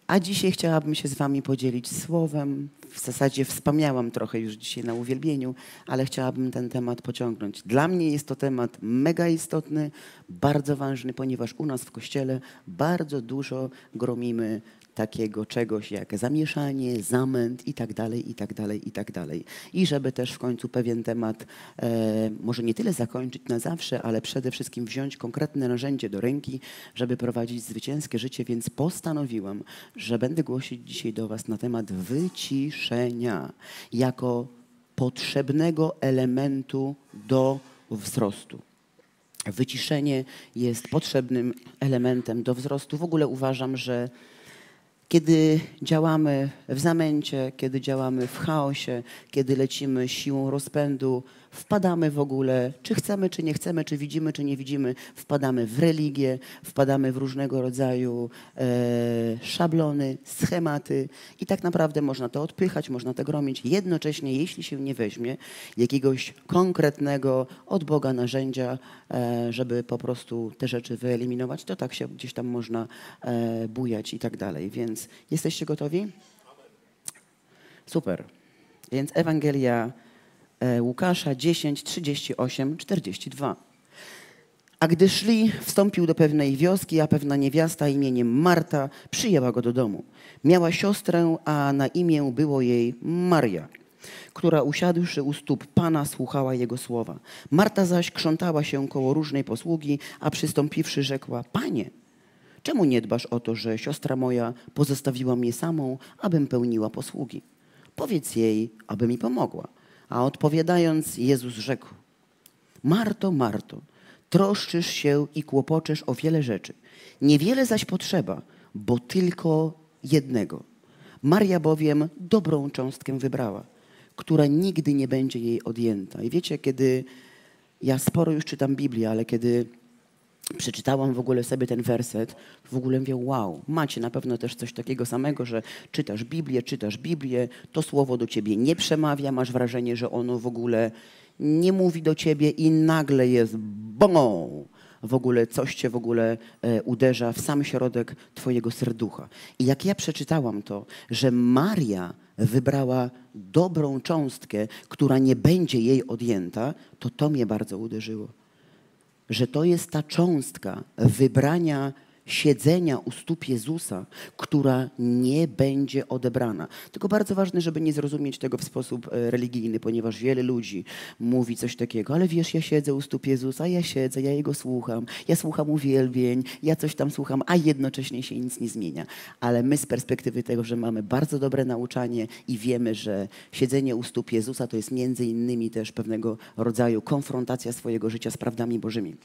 A dzisiaj chciałabym się z wami podzielić słowem. W zasadzie wspomniałam trochę już dzisiaj na uwielbieniu, ale chciałabym ten temat pociągnąć. Dla mnie jest to temat mega istotny, bardzo ważny, ponieważ u nas w Kościele bardzo dużo gromimy takiego czegoś jak zamieszanie, zamęt i tak dalej, i tak dalej, i tak dalej. I żeby też w końcu pewien temat może nie tyle zakończyć na zawsze, ale przede wszystkim wziąć konkretne narzędzie do ręki, żeby prowadzić zwycięskie życie, więc postanowiłam, że będę głosić dzisiaj do was na temat wyciszenia jako potrzebnego elementu do wzrostu. Wyciszenie jest potrzebnym elementem do wzrostu. W ogóle uważam, że kiedy działamy w zamęcie, kiedy działamy w chaosie, kiedy lecimy siłą rozpędu, wpadamy w ogóle, czy chcemy, czy nie chcemy, czy widzimy, czy nie widzimy, wpadamy w religię, wpadamy w różnego rodzaju szablony, schematy i tak naprawdę można to odpychać, można to gromić. Jednocześnie, jeśli się nie weźmie jakiegoś konkretnego od Boga narzędzia, żeby po prostu te rzeczy wyeliminować, to tak się gdzieś tam można bujać i tak dalej. Więc jesteście gotowi? Super. Więc Ewangelia Łukasza 10, 38, 42. A gdy szli, wstąpił do pewnej wioski, a pewna niewiasta imieniem Marta przyjęła go do domu. Miała siostrę, a na imię było jej Maria, która usiadłszy u stóp Pana słuchała Jego słowa. Marta zaś krzątała się koło różnej posługi, a przystąpiwszy rzekła: Panie, czemu nie dbasz o to, że siostra moja pozostawiła mnie samą, abym pełniła posługi? Powiedz jej, aby mi pomogła. A odpowiadając, Jezus rzekł: Marto, Marto, troszczysz się i kłopoczesz o wiele rzeczy. Niewiele zaś potrzeba, bo tylko jednego. Maria bowiem dobrą cząstkę wybrała, która nigdy nie będzie jej odjęta. I wiecie, kiedy ja sporo już czytam Biblię, ale kiedy przeczytałam w ogóle sobie ten werset, w ogóle mówię: wow, macie na pewno też coś takiego samego, że czytasz Biblię, to słowo do ciebie nie przemawia, masz wrażenie, że ono w ogóle nie mówi do ciebie i nagle jest bom! W ogóle coś cię w ogóle uderza w sam środek twojego serducha. I jak ja przeczytałam to, że Maria wybrała dobrą cząstkę, która nie będzie jej odjęta, to mnie bardzo uderzyło. Że to jest ta cząstka wybrania siedzenia u stóp Jezusa, która nie będzie odebrana. Tylko bardzo ważne, żeby nie zrozumieć tego w sposób religijny, ponieważ wiele ludzi mówi coś takiego: ale wiesz, ja siedzę u stóp Jezusa, ja siedzę, ja Jego słucham, ja słucham uwielbień, ja coś tam słucham, a jednocześnie się nic nie zmienia. Ale my z perspektywy tego, że mamy bardzo dobre nauczanie i wiemy, że siedzenie u stóp Jezusa to jest między innymi też pewnego rodzaju konfrontacja swojego życia z prawdami Bożymi.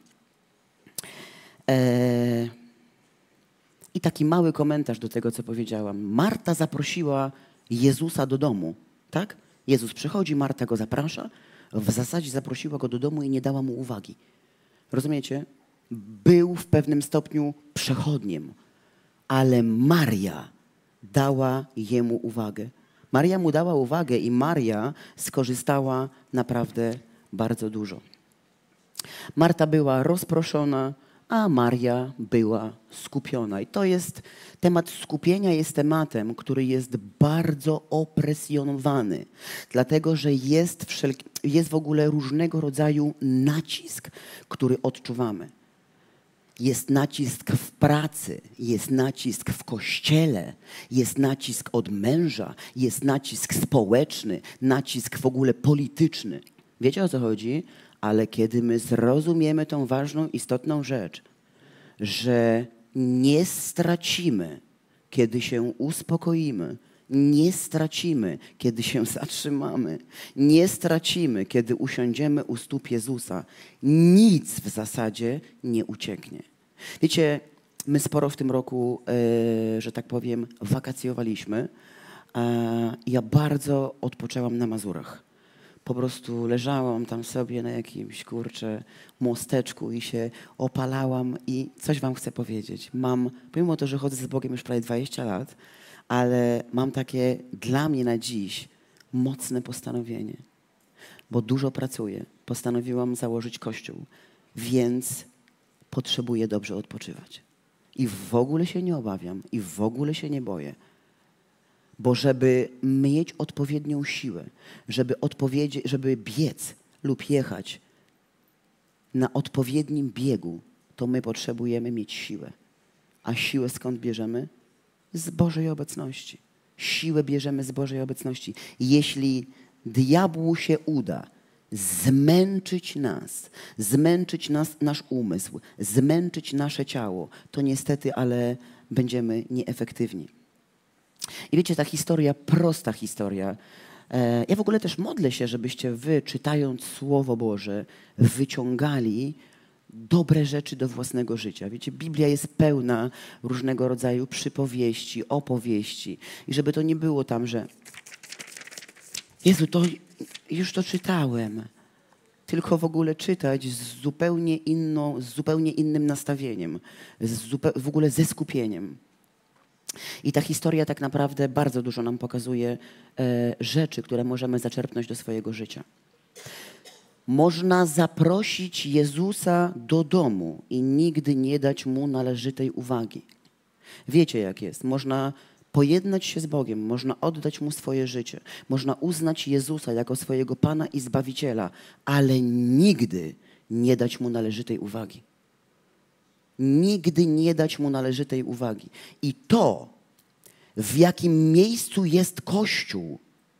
I taki mały komentarz do tego, co powiedziałam. Marta zaprosiła Jezusa do domu, tak? Jezus przychodzi, Marta go zaprasza. W zasadzie zaprosiła go do domu i nie dała mu uwagi. Rozumiecie? Był w pewnym stopniu przechodniem, ale Maria dała jemu uwagę. Maria mu dała uwagę i Maria skorzystała naprawdę bardzo dużo. Marta była rozproszona, a Maria była skupiona. I to jest temat skupienia, jest tematem, który jest bardzo opresjonowany, dlatego że jest w ogóle różnego rodzaju nacisk, który odczuwamy. Jest nacisk w pracy, jest nacisk w kościele, jest nacisk od męża, jest nacisk społeczny, nacisk w ogóle polityczny. Wiecie, o co chodzi? Ale kiedy my zrozumiemy tą ważną, istotną rzecz, że nie stracimy, kiedy się uspokoimy, nie stracimy, kiedy się zatrzymamy, nie stracimy, kiedy usiądziemy u stóp Jezusa, nic w zasadzie nie ucieknie. Wiecie, my sporo w tym roku, że tak powiem, wakacjowaliśmy. Ja bardzo odpoczęłam na Mazurach. Po prostu leżałam tam sobie na jakimś, mosteczku i się opalałam i coś wam chcę powiedzieć. Pomimo to, że chodzę z Bogiem już prawie 20 lat, ale mam takie dla mnie na dziś mocne postanowienie, bo dużo pracuję. Postanowiłam założyć kościół, więc potrzebuję dobrze odpoczywać. I w ogóle się nie obawiam. I w ogóle się nie boję. Bo żeby mieć odpowiednią siłę, żeby biec lub jechać na odpowiednim biegu, to my potrzebujemy mieć siłę. A siłę skąd bierzemy? Z Bożej obecności. Siłę bierzemy z Bożej obecności. Jeśli diabłu się uda zmęczyć nas, nasz umysł, zmęczyć nasze ciało, to niestety, ale będziemy nieefektywni. I wiecie, ta historia, prosta historia. Ja w ogóle też modlę się, żebyście wy, czytając Słowo Boże, wyciągali dobre rzeczy do własnego życia. Wiecie, Biblia jest pełna różnego rodzaju przypowieści, opowieści. I żeby to nie było tam, że Jezu, to już to czytałem. Tylko w ogóle czytać z zupełnie innym nastawieniem. W ogóle ze skupieniem. I ta historia tak naprawdę bardzo dużo nam pokazuje rzeczy, które możemy zaczerpnąć do swojego życia. Można zaprosić Jezusa do domu i nigdy nie dać Mu należytej uwagi. Wiecie, jak jest. Można pojednać się z Bogiem, można oddać Mu swoje życie, można uznać Jezusa jako swojego Pana i Zbawiciela, ale nigdy nie dać Mu należytej uwagi. Nigdy nie dać Mu należytej uwagi. I to, w jakim miejscu jest Kościół,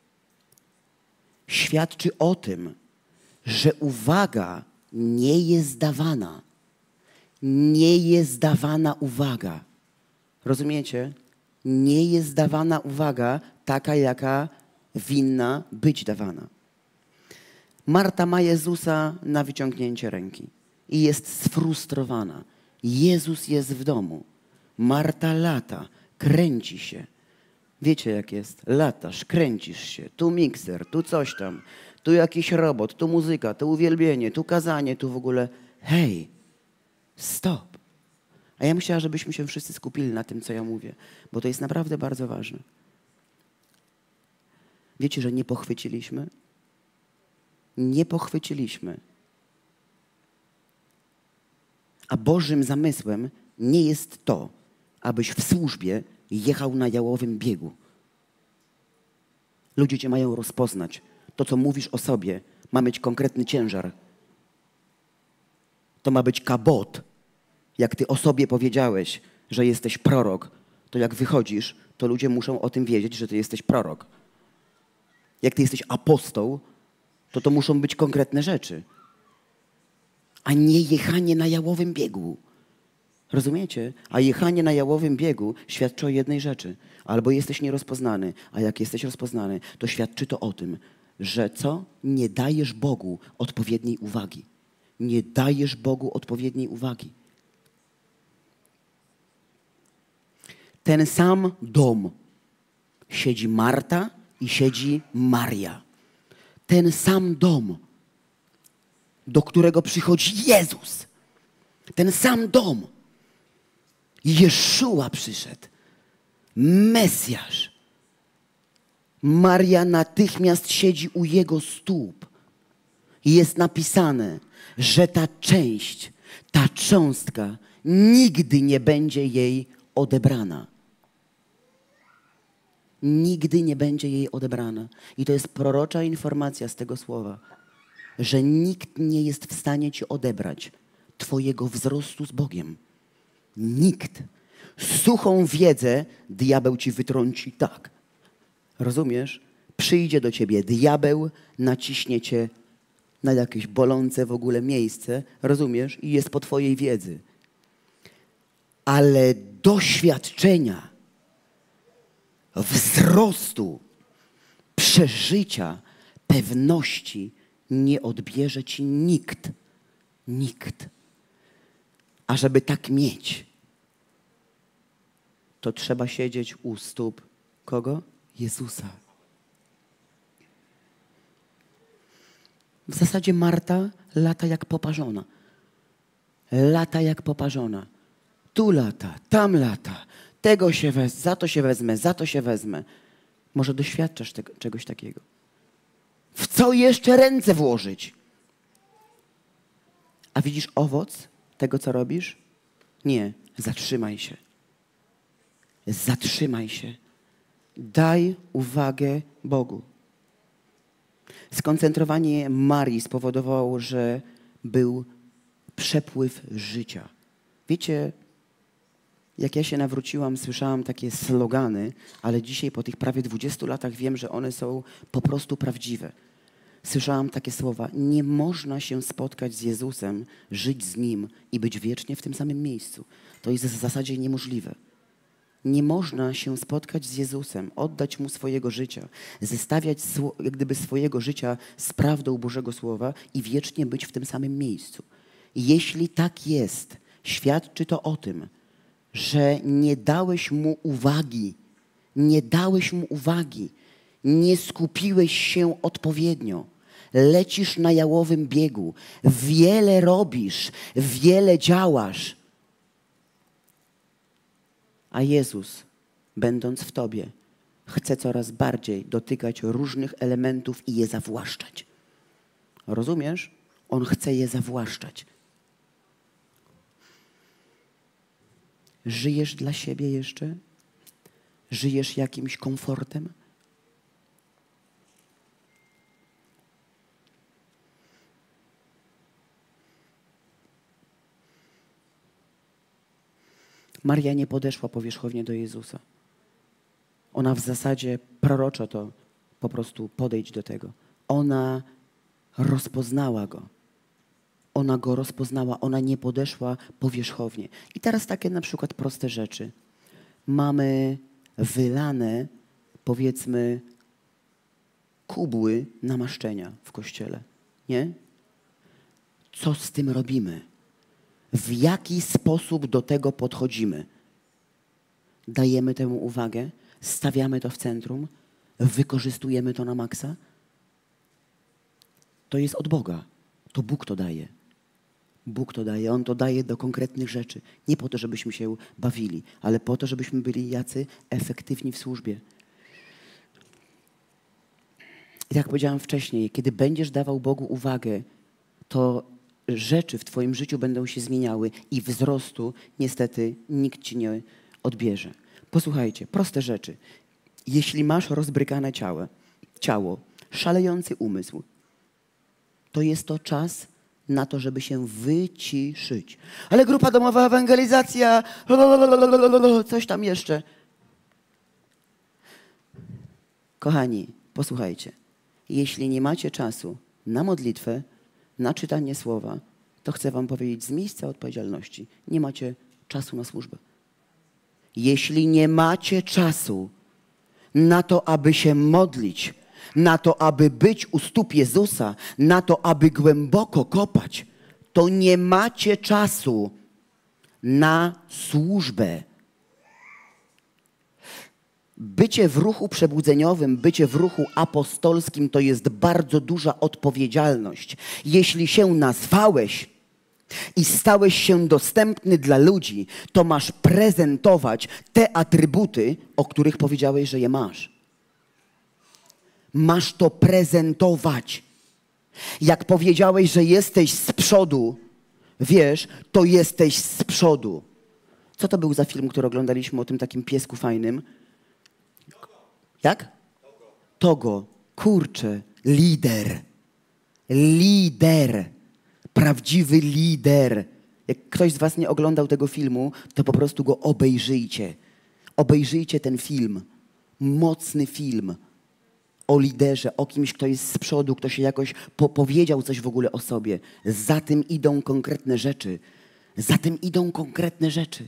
świadczy o tym, że uwaga nie jest dawana. Nie jest dawana uwaga. Rozumiecie? Nie jest dawana uwaga taka, jaka winna być dawana. Marta ma Jezusa na wyciągnięcie ręki i jest sfrustrowana. Jezus jest w domu. Marta lata, kręci się. Wiecie, jak jest? Latasz, kręcisz się. Tu mikser, tu coś tam. Tu jakiś robot, tu muzyka, tu uwielbienie, tu kazanie, tu w ogóle. Hej, stop. A ja myślałam, żebyśmy się wszyscy skupili na tym, co ja mówię, bo to jest naprawdę bardzo ważne. Wiecie, że nie pochwyciliśmy? Nie pochwyciliśmy. A Bożym zamysłem nie jest to, abyś w służbie jechał na jałowym biegu. Ludzie cię mają rozpoznać. To, co mówisz o sobie, ma mieć konkretny ciężar. To ma być kabot. Jak ty o sobie powiedziałeś, że jesteś prorok, to jak wychodzisz, to ludzie muszą o tym wiedzieć, że ty jesteś prorok. Jak ty jesteś apostoł, to muszą być konkretne rzeczy. A nie jechanie na jałowym biegu. Rozumiecie? A jechanie na jałowym biegu świadczy o jednej rzeczy. Albo jesteś nierozpoznany, a jak jesteś rozpoznany, to świadczy to o tym, że co? Nie dajesz Bogu odpowiedniej uwagi. Nie dajesz Bogu odpowiedniej uwagi. Ten sam dom siedzi Marta i siedzi Maria. Ten sam dom, do którego przychodzi Jezus. Ten sam dom. Jeszua przyszedł. Mesjasz. Maria natychmiast siedzi u Jego stóp. I jest napisane, że ta część, ta cząstka nigdy nie będzie jej odebrana. Nigdy nie będzie jej odebrana. I to jest prorocza informacja z tego słowa, że nikt nie jest w stanie ci odebrać twojego wzrostu z Bogiem. Nikt. Suchą wiedzę diabeł ci wytrąci tak. Rozumiesz? Przyjdzie do ciebie diabeł, naciśnie cię na jakieś bolące w ogóle miejsce, rozumiesz? I jest po twojej wiedzy. Ale doświadczenia, wzrostu, przeżycia, pewności nie odbierze ci nikt. Nikt. A żeby tak mieć, to trzeba siedzieć u stóp kogo? Jezusa. W zasadzie Marta lata jak poparzona. Lata jak poparzona. Tu lata, tam lata. Tego się wezmę, za to się wezmę, za to się wezmę. Może doświadczasz czegoś takiego. W co jeszcze ręce włożyć? A widzisz owoc tego, co robisz? Nie. Zatrzymaj się. Zatrzymaj się. Daj uwagę Bogu. Skoncentrowanie Marii spowodowało, że był przepływ życia. Wiecie, jak ja się nawróciłam, słyszałam takie slogany, ale dzisiaj po tych prawie 20 latach wiem, że one są po prostu prawdziwe. Słyszałam takie słowa: nie można się spotkać z Jezusem, żyć z Nim i być wiecznie w tym samym miejscu. To jest w zasadzie niemożliwe. Nie można się spotkać z Jezusem, oddać Mu swojego życia, zestawiać jak gdyby swojego życia z prawdą Bożego Słowa i wiecznie być w tym samym miejscu. Jeśli tak jest, świadczy to o tym, że nie dałeś Mu uwagi, nie skupiłeś się odpowiednio. Lecisz na jałowym biegu, wiele robisz, wiele działasz. A Jezus, będąc w tobie, chce coraz bardziej dotykać różnych elementów i je zawłaszczać. Rozumiesz? On chce je zawłaszczać. Żyjesz dla siebie jeszcze? Żyjesz jakimś komfortem? Maria nie podeszła powierzchownie do Jezusa. Ona w zasadzie proroczo to po prostu podejdź do tego. Ona rozpoznała Go. Ona Go rozpoznała, ona nie podeszła powierzchownie. I teraz takie na przykład proste rzeczy. Mamy wylane, powiedzmy, kubły namaszczenia w kościele. Nie? Co z tym robimy? W jaki sposób do tego podchodzimy? Dajemy temu uwagę? Stawiamy to w centrum? Wykorzystujemy to na maksa? To jest od Boga. To Bóg to daje. Bóg to daje. On to daje do konkretnych rzeczy. Nie po to, żebyśmy się bawili, ale po to, żebyśmy byli jacy efektywni w służbie. I jak powiedziałam wcześniej, kiedy będziesz dawał Bogu uwagę, to rzeczy w twoim życiu będą się zmieniały i wzrostu niestety nikt ci nie odbierze. Posłuchajcie, proste rzeczy. Jeśli masz rozbrykane ciało, szalejący umysł, to jest to czas na to, żeby się wyciszyć. Ale grupa domowa, ewangelizacja, coś tam jeszcze. Kochani, posłuchajcie. Jeśli nie macie czasu na modlitwę, na czytanie słowa, to chcę wam powiedzieć z miejsca odpowiedzialności. Nie macie czasu na służbę. Jeśli nie macie czasu na to, aby się modlić, na to, aby być u stóp Jezusa, na to, aby głęboko kopać, to nie macie czasu na służbę. Bycie w ruchu przebudzeniowym, bycie w ruchu apostolskim to jest bardzo duża odpowiedzialność. Jeśli się nazwałeś i stałeś się dostępny dla ludzi, to masz prezentować te atrybuty, o których powiedziałeś, że je masz. Masz to prezentować. Jak powiedziałeś, że jesteś z przodu, wiesz, to jesteś z przodu. Co to był za film, który oglądaliśmy o tym takim piesku fajnym? Jak? Togo. Kurczę, lider. Lider. Prawdziwy lider. Jak ktoś z was nie oglądał tego filmu, to po prostu go obejrzyjcie. Obejrzyjcie ten film. Mocny film o liderze, o kimś, kto jest z przodu, kto się jakoś powiedział coś w ogóle o sobie. Za tym idą konkretne rzeczy. Za tym idą konkretne rzeczy.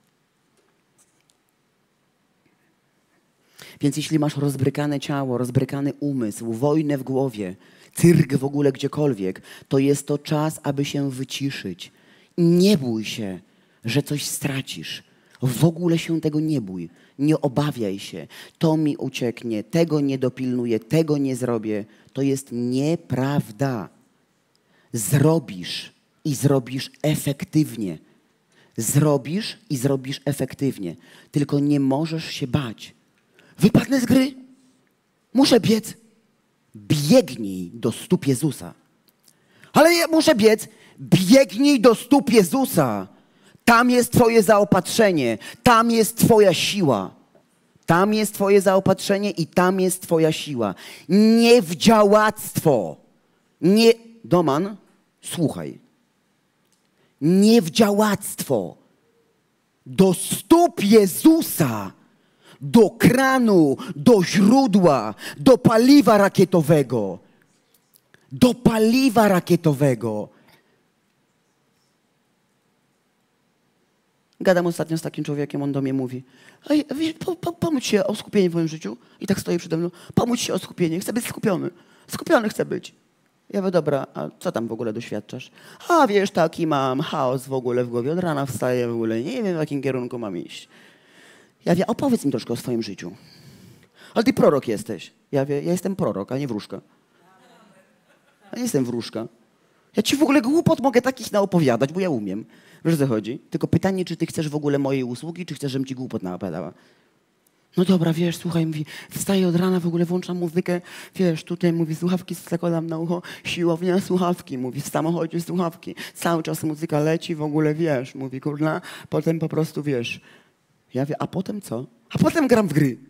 Więc jeśli masz rozbrykane ciało, rozbrykany umysł, wojnę w głowie, cyrk w ogóle gdziekolwiek, to jest to czas, aby się wyciszyć. Nie bój się, że coś stracisz. W ogóle się tego nie bój. Nie obawiaj się. To mi ucieknie, tego nie dopilnuję, tego nie zrobię. To jest nieprawda. Zrobisz i zrobisz efektywnie. Zrobisz i zrobisz efektywnie. Tylko nie możesz się bać. Wypadnę z gry. Muszę biec. Biegnij do stóp Jezusa. Ale ja muszę biec. Biegnij do stóp Jezusa. Tam jest twoje zaopatrzenie, tam jest twoja siła. Tam jest twoje zaopatrzenie i tam jest twoja siła. Nie w działactwo. Nie, Doman, słuchaj. Nie w działactwo. Do stóp Jezusa, do kranu, do źródła, do paliwa rakietowego. Do paliwa rakietowego. Gadam ostatnio z takim człowiekiem, on do mnie mówi: ej, pomóż się o skupienie w moim życiu. I tak stoi przede mną: pomóż się o skupienie, chcę być skupiony. Skupiony chcę być. Ja mówię: dobra, a co tam w ogóle doświadczasz? A wiesz, taki mam chaos w ogóle w głowie, od rana wstaję w ogóle, nie wiem w jakim kierunku mam iść. Ja mówię: opowiedz mi troszkę o swoim życiu. Ale ty prorok jesteś. Ja mówię: ja jestem prorok, a nie wróżka. Ja nie jestem wróżka. Ja ci w ogóle głupot mogę takich naopowiadać, bo ja umiem. Wiesz, o co chodzi? Tylko pytanie, czy ty chcesz w ogóle mojej usługi, czy chcesz, żebym ci głupot naopowiadała. No dobra, wiesz, słuchaj, mówi, wstaję od rana, w ogóle włączam muzykę, wiesz, tutaj, mówi, słuchawki zakładam na ucho, siłownia, słuchawki, mówi, w samochodzie słuchawki, cały czas muzyka leci, w ogóle, wiesz, mówi, kurna, potem po prostu, wiesz. Ja mówię: a potem co? A potem gram w gry.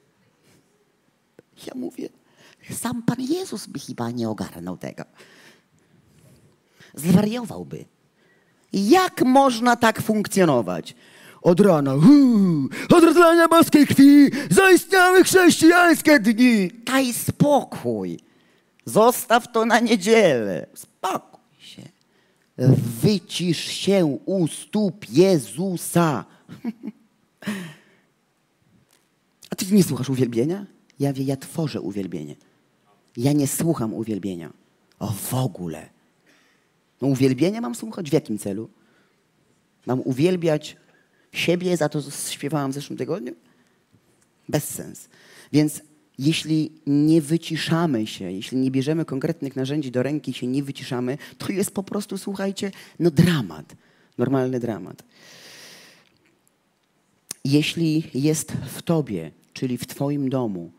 Ja mówię: sam Pan Jezus by chyba nie ogarnął tego. Zwariowałby. Jak można tak funkcjonować? Od rana, od rozlania boskiej krwi zaistniały chrześcijańskie dni. Daj spokój. Zostaw to na niedzielę. Spokój się. Wycisz się u stóp Jezusa. A ty nie słuchasz uwielbienia? Ja tworzę uwielbienie. Ja nie słucham uwielbienia. O, w ogóle. No, uwielbienia mam słuchać w jakim celu? Mam uwielbiać siebie za to, co śpiewałam w zeszłym tygodniu? Bez sens. Więc jeśli nie wyciszamy się, jeśli nie bierzemy konkretnych narzędzi do ręki i się nie wyciszamy, to jest po prostu, słuchajcie, no dramat. Normalny dramat. Jeśli jest w tobie, czyli w twoim domu,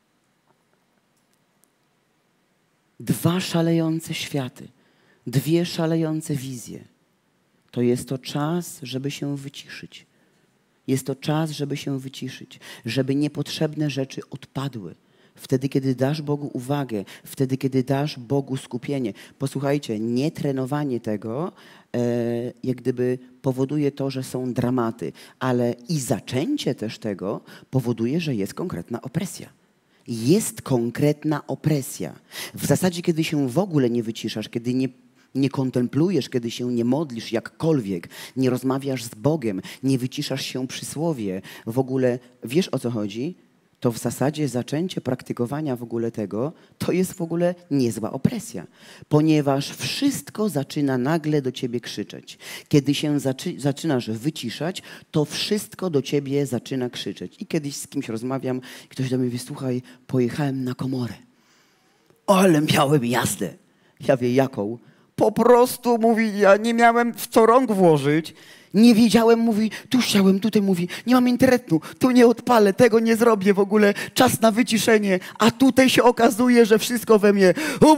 dwa szalejące światy, dwie szalejące wizje, to jest to czas, żeby się wyciszyć. Jest to czas, żeby się wyciszyć, żeby niepotrzebne rzeczy odpadły. Wtedy, kiedy dasz Bogu uwagę, wtedy, kiedy dasz Bogu skupienie. Posłuchajcie, nietrenowanie tego jak gdyby powoduje to, że są dramaty, ale i zaczęcie też tego powoduje, że jest konkretna opresja. Jest konkretna opresja. W zasadzie, kiedy się w ogóle nie wyciszasz, kiedy nie kontemplujesz, kiedy się nie modlisz jakkolwiek, nie rozmawiasz z Bogiem, nie wyciszasz się przy słowie, w ogóle wiesz, o co chodzi, to w zasadzie zaczęcie praktykowania w ogóle tego, to jest w ogóle niezła opresja. Ponieważ wszystko zaczyna nagle do ciebie krzyczeć. Kiedy się zaczynasz wyciszać, to wszystko do ciebie zaczyna krzyczeć. I kiedyś z kimś rozmawiam, ktoś do mnie mówi: słuchaj, pojechałem na komorę. Ale miałem jazdę. Ja wiem, jaką? Po prostu, mówi, ja nie miałem w co rąk włożyć. Nie wiedziałem, mówi, tu chciałem, tutaj mówi, nie mam internetu, tu nie odpalę, tego nie zrobię w ogóle, czas na wyciszenie, a tutaj się okazuje, że wszystko we mnie.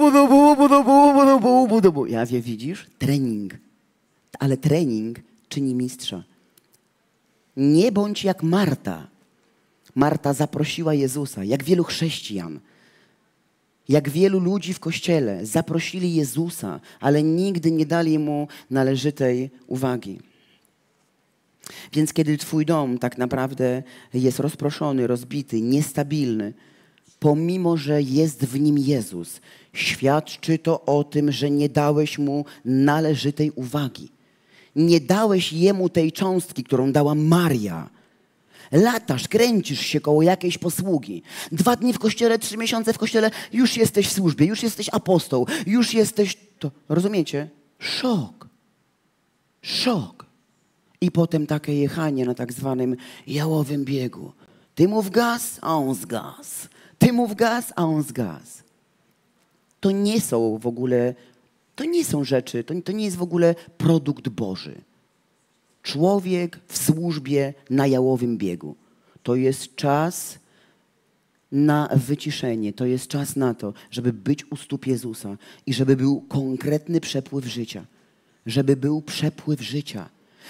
Ja wiem, widzisz? Trening. Ale trening czyni mistrza. Nie bądź jak Marta. Marta zaprosiła Jezusa, jak wielu chrześcijan. Jak wielu ludzi w kościele zaprosili Jezusa, ale nigdy nie dali Mu należytej uwagi. Więc kiedy twój dom tak naprawdę jest rozproszony, rozbity, niestabilny, pomimo że jest w nim Jezus, świadczy to o tym, że nie dałeś Mu należytej uwagi. Nie dałeś Jemu tej cząstki, którą dała Maria. Latasz, kręcisz się koło jakiejś posługi. 2 dni w kościele, 3 miesiące w kościele, już jesteś w służbie, już jesteś apostoł, już jesteś... To, rozumiecie? Szok. Szok. I potem takie jechanie na tak zwanym jałowym biegu. Ty mów gaz, a on zgas. Ty mów gaz, a on zgas. To nie są w ogóle, to nie są rzeczy, to nie jest w ogóle produkt Boży. Człowiek w służbie na jałowym biegu. To jest czas na wyciszenie. To jest czas na to, żeby być u stóp Jezusa i żeby był konkretny przepływ życia. Żeby był przepływ życia.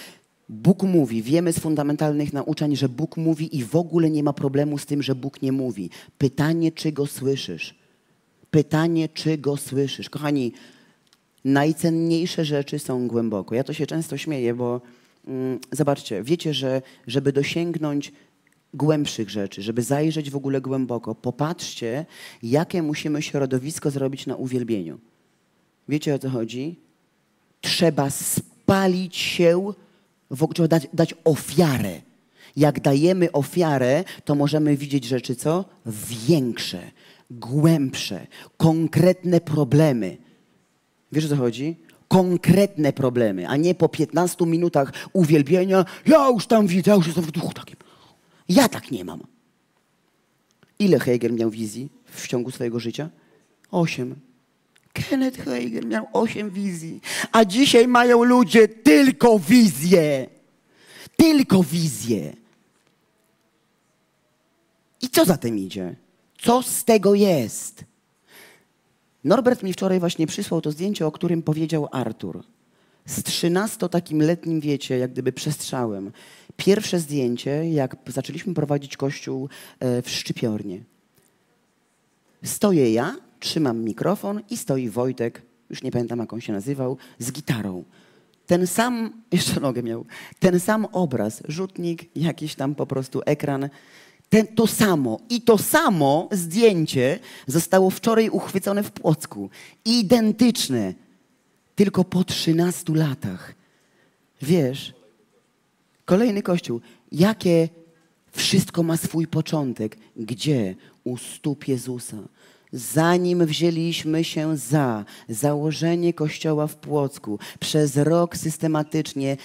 Bóg mówi, wiemy z fundamentalnych nauczań, że Bóg mówi i w ogóle nie ma problemu z tym, że Bóg nie mówi. Pytanie, czy Go słyszysz? Pytanie, czy Go słyszysz? Kochani, najcenniejsze rzeczy są głęboko. Ja to się często śmieję, bo zobaczcie, wiecie, że żeby dosięgnąć głębszych rzeczy, żeby zajrzeć w ogóle głęboko, popatrzcie, jakie musimy środowisko zrobić na uwielbieniu. Wiecie, o co chodzi? Trzeba spalić się, trzeba dać ofiarę. Jak dajemy ofiarę, to możemy widzieć rzeczy, co? Większe, głębsze, konkretne problemy. Wiesz, o co chodzi? Konkretne problemy, a nie po 15 minutach uwielbienia. Ja już tam widzę, ja już jestem w duchu takim. Ja tak nie mam. Ile Hagin miał wizji w ciągu swojego życia? 8. Kenneth Hagin miał 8 wizji, a dzisiaj mają ludzie tylko wizje. Tylko wizje. I co za tym idzie? Co z tego jest? Norbert mi wczoraj właśnie przysłał to zdjęcie, o którym powiedział Artur. Z 13 takim letnim, wiecie, jak gdyby przestrzałem. Pierwsze zdjęcie, jak zaczęliśmy prowadzić kościół w Szczypiornie. Stoję ja, trzymam mikrofon i stoi Wojtek, już nie pamiętam jak on się nazywał, z gitarą. Ten sam, jeszcze nogę miał, ten sam obraz, rzutnik, jakiś tam po prostu ekran, to samo. I to samo zdjęcie zostało wczoraj uchwycone w Płocku. Identyczne, tylko po 13 latach. Wiesz, kolejny kościół. Jakie wszystko ma swój początek? Gdzie? U stóp Jezusa. Zanim wzięliśmy się za założenie kościoła w Płocku, przez rok systematycznie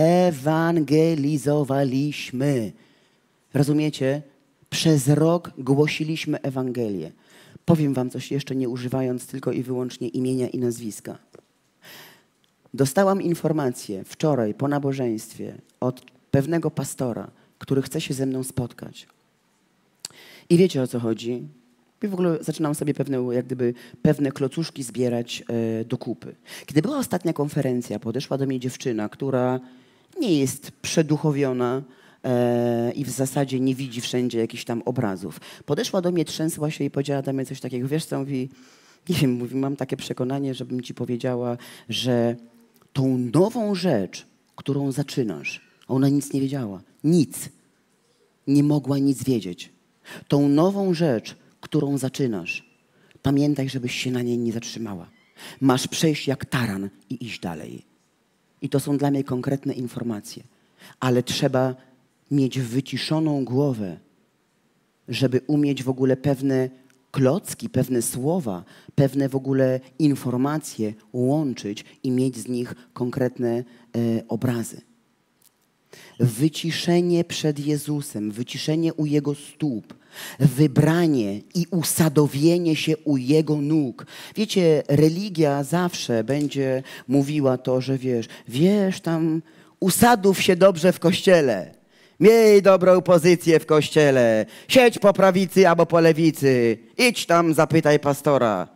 ewangelizowaliśmy. Rozumiecie? Przez rok głosiliśmy Ewangelię. Powiem wam coś jeszcze, nie używając tylko i wyłącznie imienia i nazwiska. Dostałam informację wczoraj po nabożeństwie od pewnego pastora, który chce się ze mną spotkać. I wiecie, o co chodzi? I w ogóle zaczynam sobie pewne klocuszki zbierać do kupy. Kiedy była ostatnia konferencja, podeszła do mnie dziewczyna, która nie jest przeduchowiona i w zasadzie nie widzi wszędzie jakichś tam obrazów. Podeszła do mnie, trzęsła się i powiedziała do mnie coś takiego. Wiesz co, mówi, nie wiem, mówi, mam takie przekonanie, żebym ci powiedziała, że tą nową rzecz, którą zaczynasz, ona nic nie wiedziała. Nic. Nie mogła nic wiedzieć. Tą nową rzecz, którą zaczynasz, pamiętaj, żebyś się na niej nie zatrzymała. Masz przejść jak taran i iść dalej. I to są dla mnie konkretne informacje. Ale trzeba mieć wyciszoną głowę, żeby umieć w ogóle pewne klocki, pewne słowa, pewne w ogóle informacje łączyć i mieć z nich konkretne obrazy. Wyciszenie przed Jezusem, wyciszenie u Jego stóp, wybranie i usadowienie się u Jego nóg. Wiecie, religia zawsze będzie mówiła to, że wiesz tam, usadów się dobrze w kościele. Miej dobrą pozycję w kościele. Siedź po prawicy albo po lewicy. Idź tam, zapytaj pastora.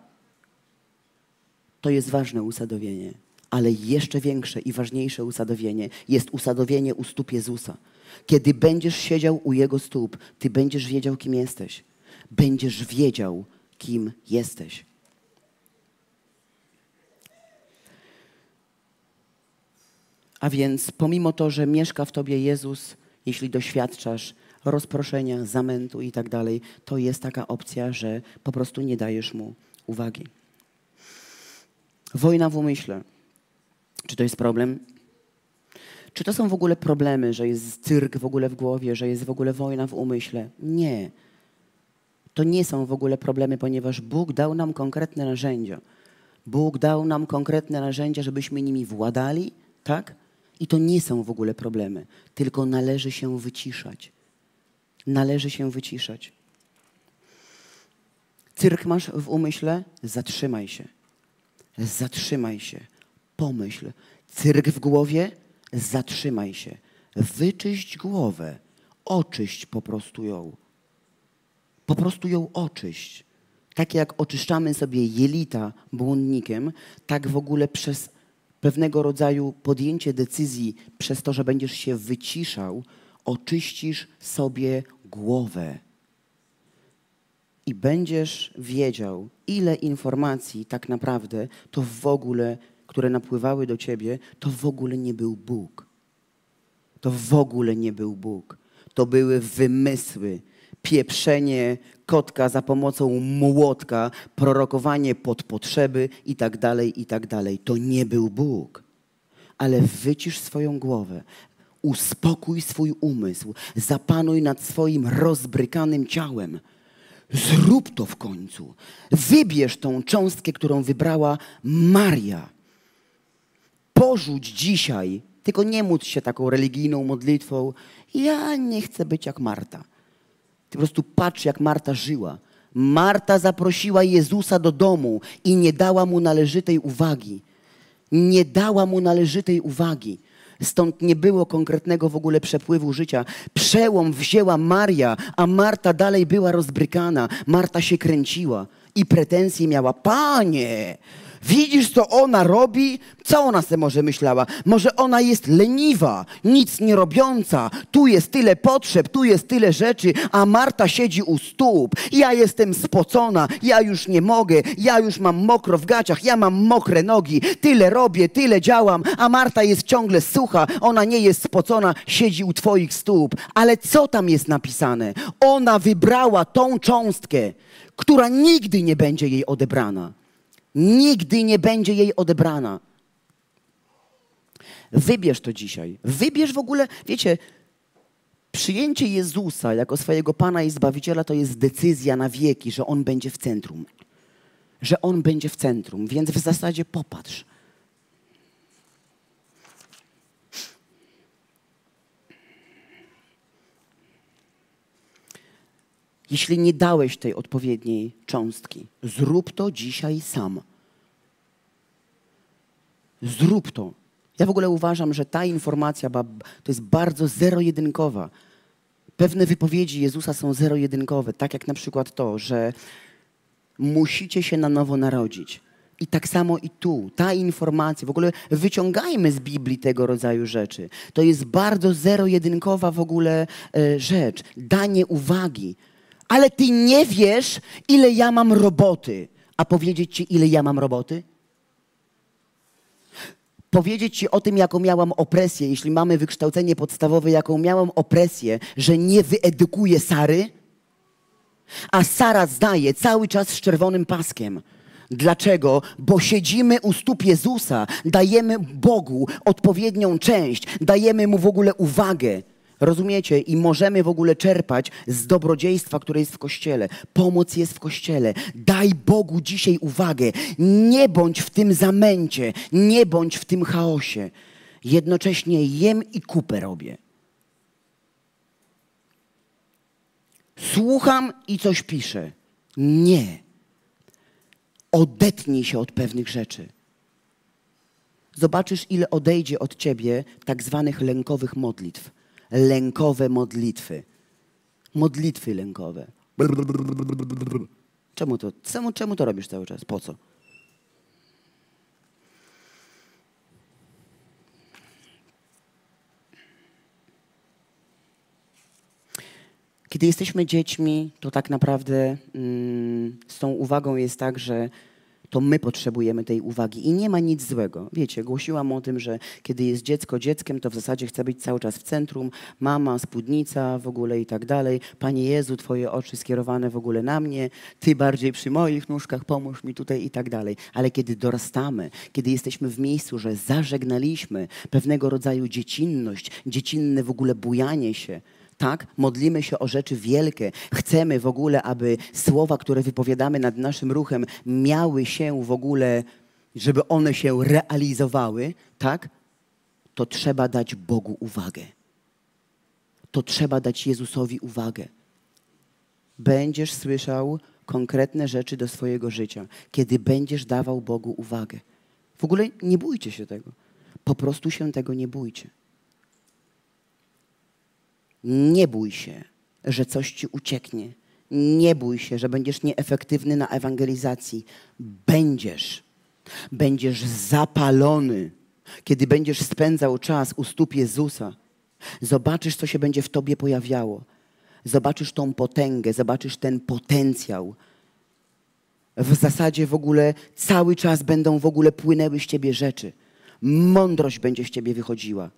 To jest ważne usadowienie. Ale jeszcze większe i ważniejsze usadowienie jest usadowienie u stóp Jezusa. Kiedy będziesz siedział u Jego stóp, ty będziesz wiedział, kim jesteś. Będziesz wiedział, kim jesteś. A więc pomimo to, że mieszka w tobie Jezus, jeśli doświadczasz rozproszenia, zamętu i tak dalej, to jest taka opcja, że po prostu nie dajesz mu uwagi. Wojna w umyśle. Czy to jest problem? Czy to są w ogóle problemy, że jest cyrk w ogóle w głowie, że jest w ogóle wojna w umyśle? Nie. To nie są w ogóle problemy, ponieważ Bóg dał nam konkretne narzędzia. Bóg dał nam konkretne narzędzia, żebyśmy nimi władali, tak? I to nie są w ogóle problemy, tylko należy się wyciszać. Należy się wyciszać. Cyrk masz w umyśle? Zatrzymaj się. Zatrzymaj się. Pomyśl. Cyrk w głowie? Zatrzymaj się. Wyczyść głowę. Oczyść po prostu ją. Po prostu ją oczyść. Tak jak oczyszczamy sobie jelita błonnikiem, tak w ogóle przez pewnego rodzaju podjęcie decyzji przez to, że będziesz się wyciszał, oczyścisz sobie głowę. I będziesz wiedział, ile informacji tak naprawdę to w ogóle, które napływały do ciebie, to w ogóle nie był Bóg. To w ogóle nie był Bóg. To były wymysły, pieprzenie kotka za pomocą młotka, prorokowanie pod potrzeby i tak dalej, i tak dalej. To nie był Bóg. Ale wycisz swoją głowę, uspokój swój umysł, zapanuj nad swoim rozbrykanym ciałem. Zrób to w końcu. Wybierz tą cząstkę, którą wybrała Maria. Porzuć dzisiaj, tylko nie módl się taką religijną modlitwą. Ja nie chcę być jak Marta. Ty po prostu patrz, jak Marta żyła. Marta zaprosiła Jezusa do domu i nie dała mu należytej uwagi. Nie dała mu należytej uwagi. Stąd nie było konkretnego w ogóle przepływu życia. Przełom wzięła Maria, a Marta dalej była rozbrykana. Marta się kręciła i pretensje miała. Panie, widzisz, co ona robi? Co ona sobie może myślała? Może ona jest leniwa, nic nie robiąca. Tu jest tyle potrzeb, tu jest tyle rzeczy, a Marta siedzi u stóp. Ja jestem spocona, ja już nie mogę, ja już mam mokro w gaciach, ja mam mokre nogi. Tyle robię, tyle działam, a Marta jest ciągle sucha, ona nie jest spocona, siedzi u twoich stóp. Ale co tam jest napisane? Ona wybrała tą cząstkę, która nigdy nie będzie jej odebrana. Nigdy nie będzie jej odebrana. Wybierz to dzisiaj. Wybierz w ogóle, wiecie, przyjęcie Jezusa jako swojego Pana i Zbawiciela to jest decyzja na wieki, że On będzie w centrum. Że On będzie w centrum, więc w zasadzie popatrz. Jeśli nie dałeś tej odpowiedniej cząstki, zrób to dzisiaj sam. Zrób to. Ja w ogóle uważam, że ta informacja to jest bardzo zero-jedynkowa. Pewne wypowiedzi Jezusa są zero-jedynkowe, tak jak na przykład to, że musicie się na nowo narodzić. I tak samo i tu, ta informacja, w ogóle wyciągajmy z Biblii tego rodzaju rzeczy. To jest bardzo zero-jedynkowa w ogóle rzecz, danie uwagi. Ale ty nie wiesz, ile ja mam roboty. A powiedzieć ci, ile ja mam roboty? Powiedzieć ci o tym, jaką miałam opresję, jeśli mamy wykształcenie podstawowe, jaką miałam opresję, że nie wyedukuję Sary? A Sara zdaje cały czas z czerwonym paskiem. Dlaczego? Bo siedzimy u stóp Jezusa, dajemy Bogu odpowiednią część, dajemy Mu w ogóle uwagę. Rozumiecie? I możemy w ogóle czerpać z dobrodziejstwa, które jest w Kościele. Pomoc jest w Kościele. Daj Bogu dzisiaj uwagę. Nie bądź w tym zamęcie. Nie bądź w tym chaosie. Jednocześnie jem i kupę robię. Słucham i coś piszę. Nie. Odetnij się od pewnych rzeczy. Zobaczysz, ile odejdzie od ciebie tak zwanych lękowych modlitw. Lękowe modlitwy. Modlitwy lękowe. Czemu to robisz cały czas? Po co? Kiedy jesteśmy dziećmi, to tak naprawdę z tą uwagą jest tak, że to my potrzebujemy tej uwagi i nie ma nic złego. Wiecie, głosiłam o tym, że kiedy jest dziecko dzieckiem, to w zasadzie chce być cały czas w centrum. Mama, spódnica w ogóle i tak dalej. Panie Jezu, Twoje oczy skierowane w ogóle na mnie. Ty bardziej przy moich nóżkach, pomóż mi tutaj i tak dalej. Ale kiedy dorastamy, kiedy jesteśmy w miejscu, że zażegnaliśmy pewnego rodzaju dziecinność, dziecinne w ogóle bujanie się, tak? Modlimy się o rzeczy wielkie. Chcemy w ogóle, aby słowa, które wypowiadamy nad naszym ruchem, miały się w ogóle, żeby one się realizowały, tak? To trzeba dać Bogu uwagę. To trzeba dać Jezusowi uwagę. Będziesz słyszał konkretne rzeczy do swojego życia, kiedy będziesz dawał Bogu uwagę. W ogóle nie bójcie się tego. Po prostu się tego nie bójcie. Nie bój się, że coś ci ucieknie. Nie bój się, że będziesz nieefektywny na ewangelizacji. Będziesz zapalony. Kiedy będziesz spędzał czas u stóp Jezusa, zobaczysz, co się będzie w tobie pojawiało. Zobaczysz tą potęgę, zobaczysz ten potencjał. W zasadzie w ogóle cały czas będą w ogóle płynęły z ciebie rzeczy. Mądrość będzie z ciebie wychodziła.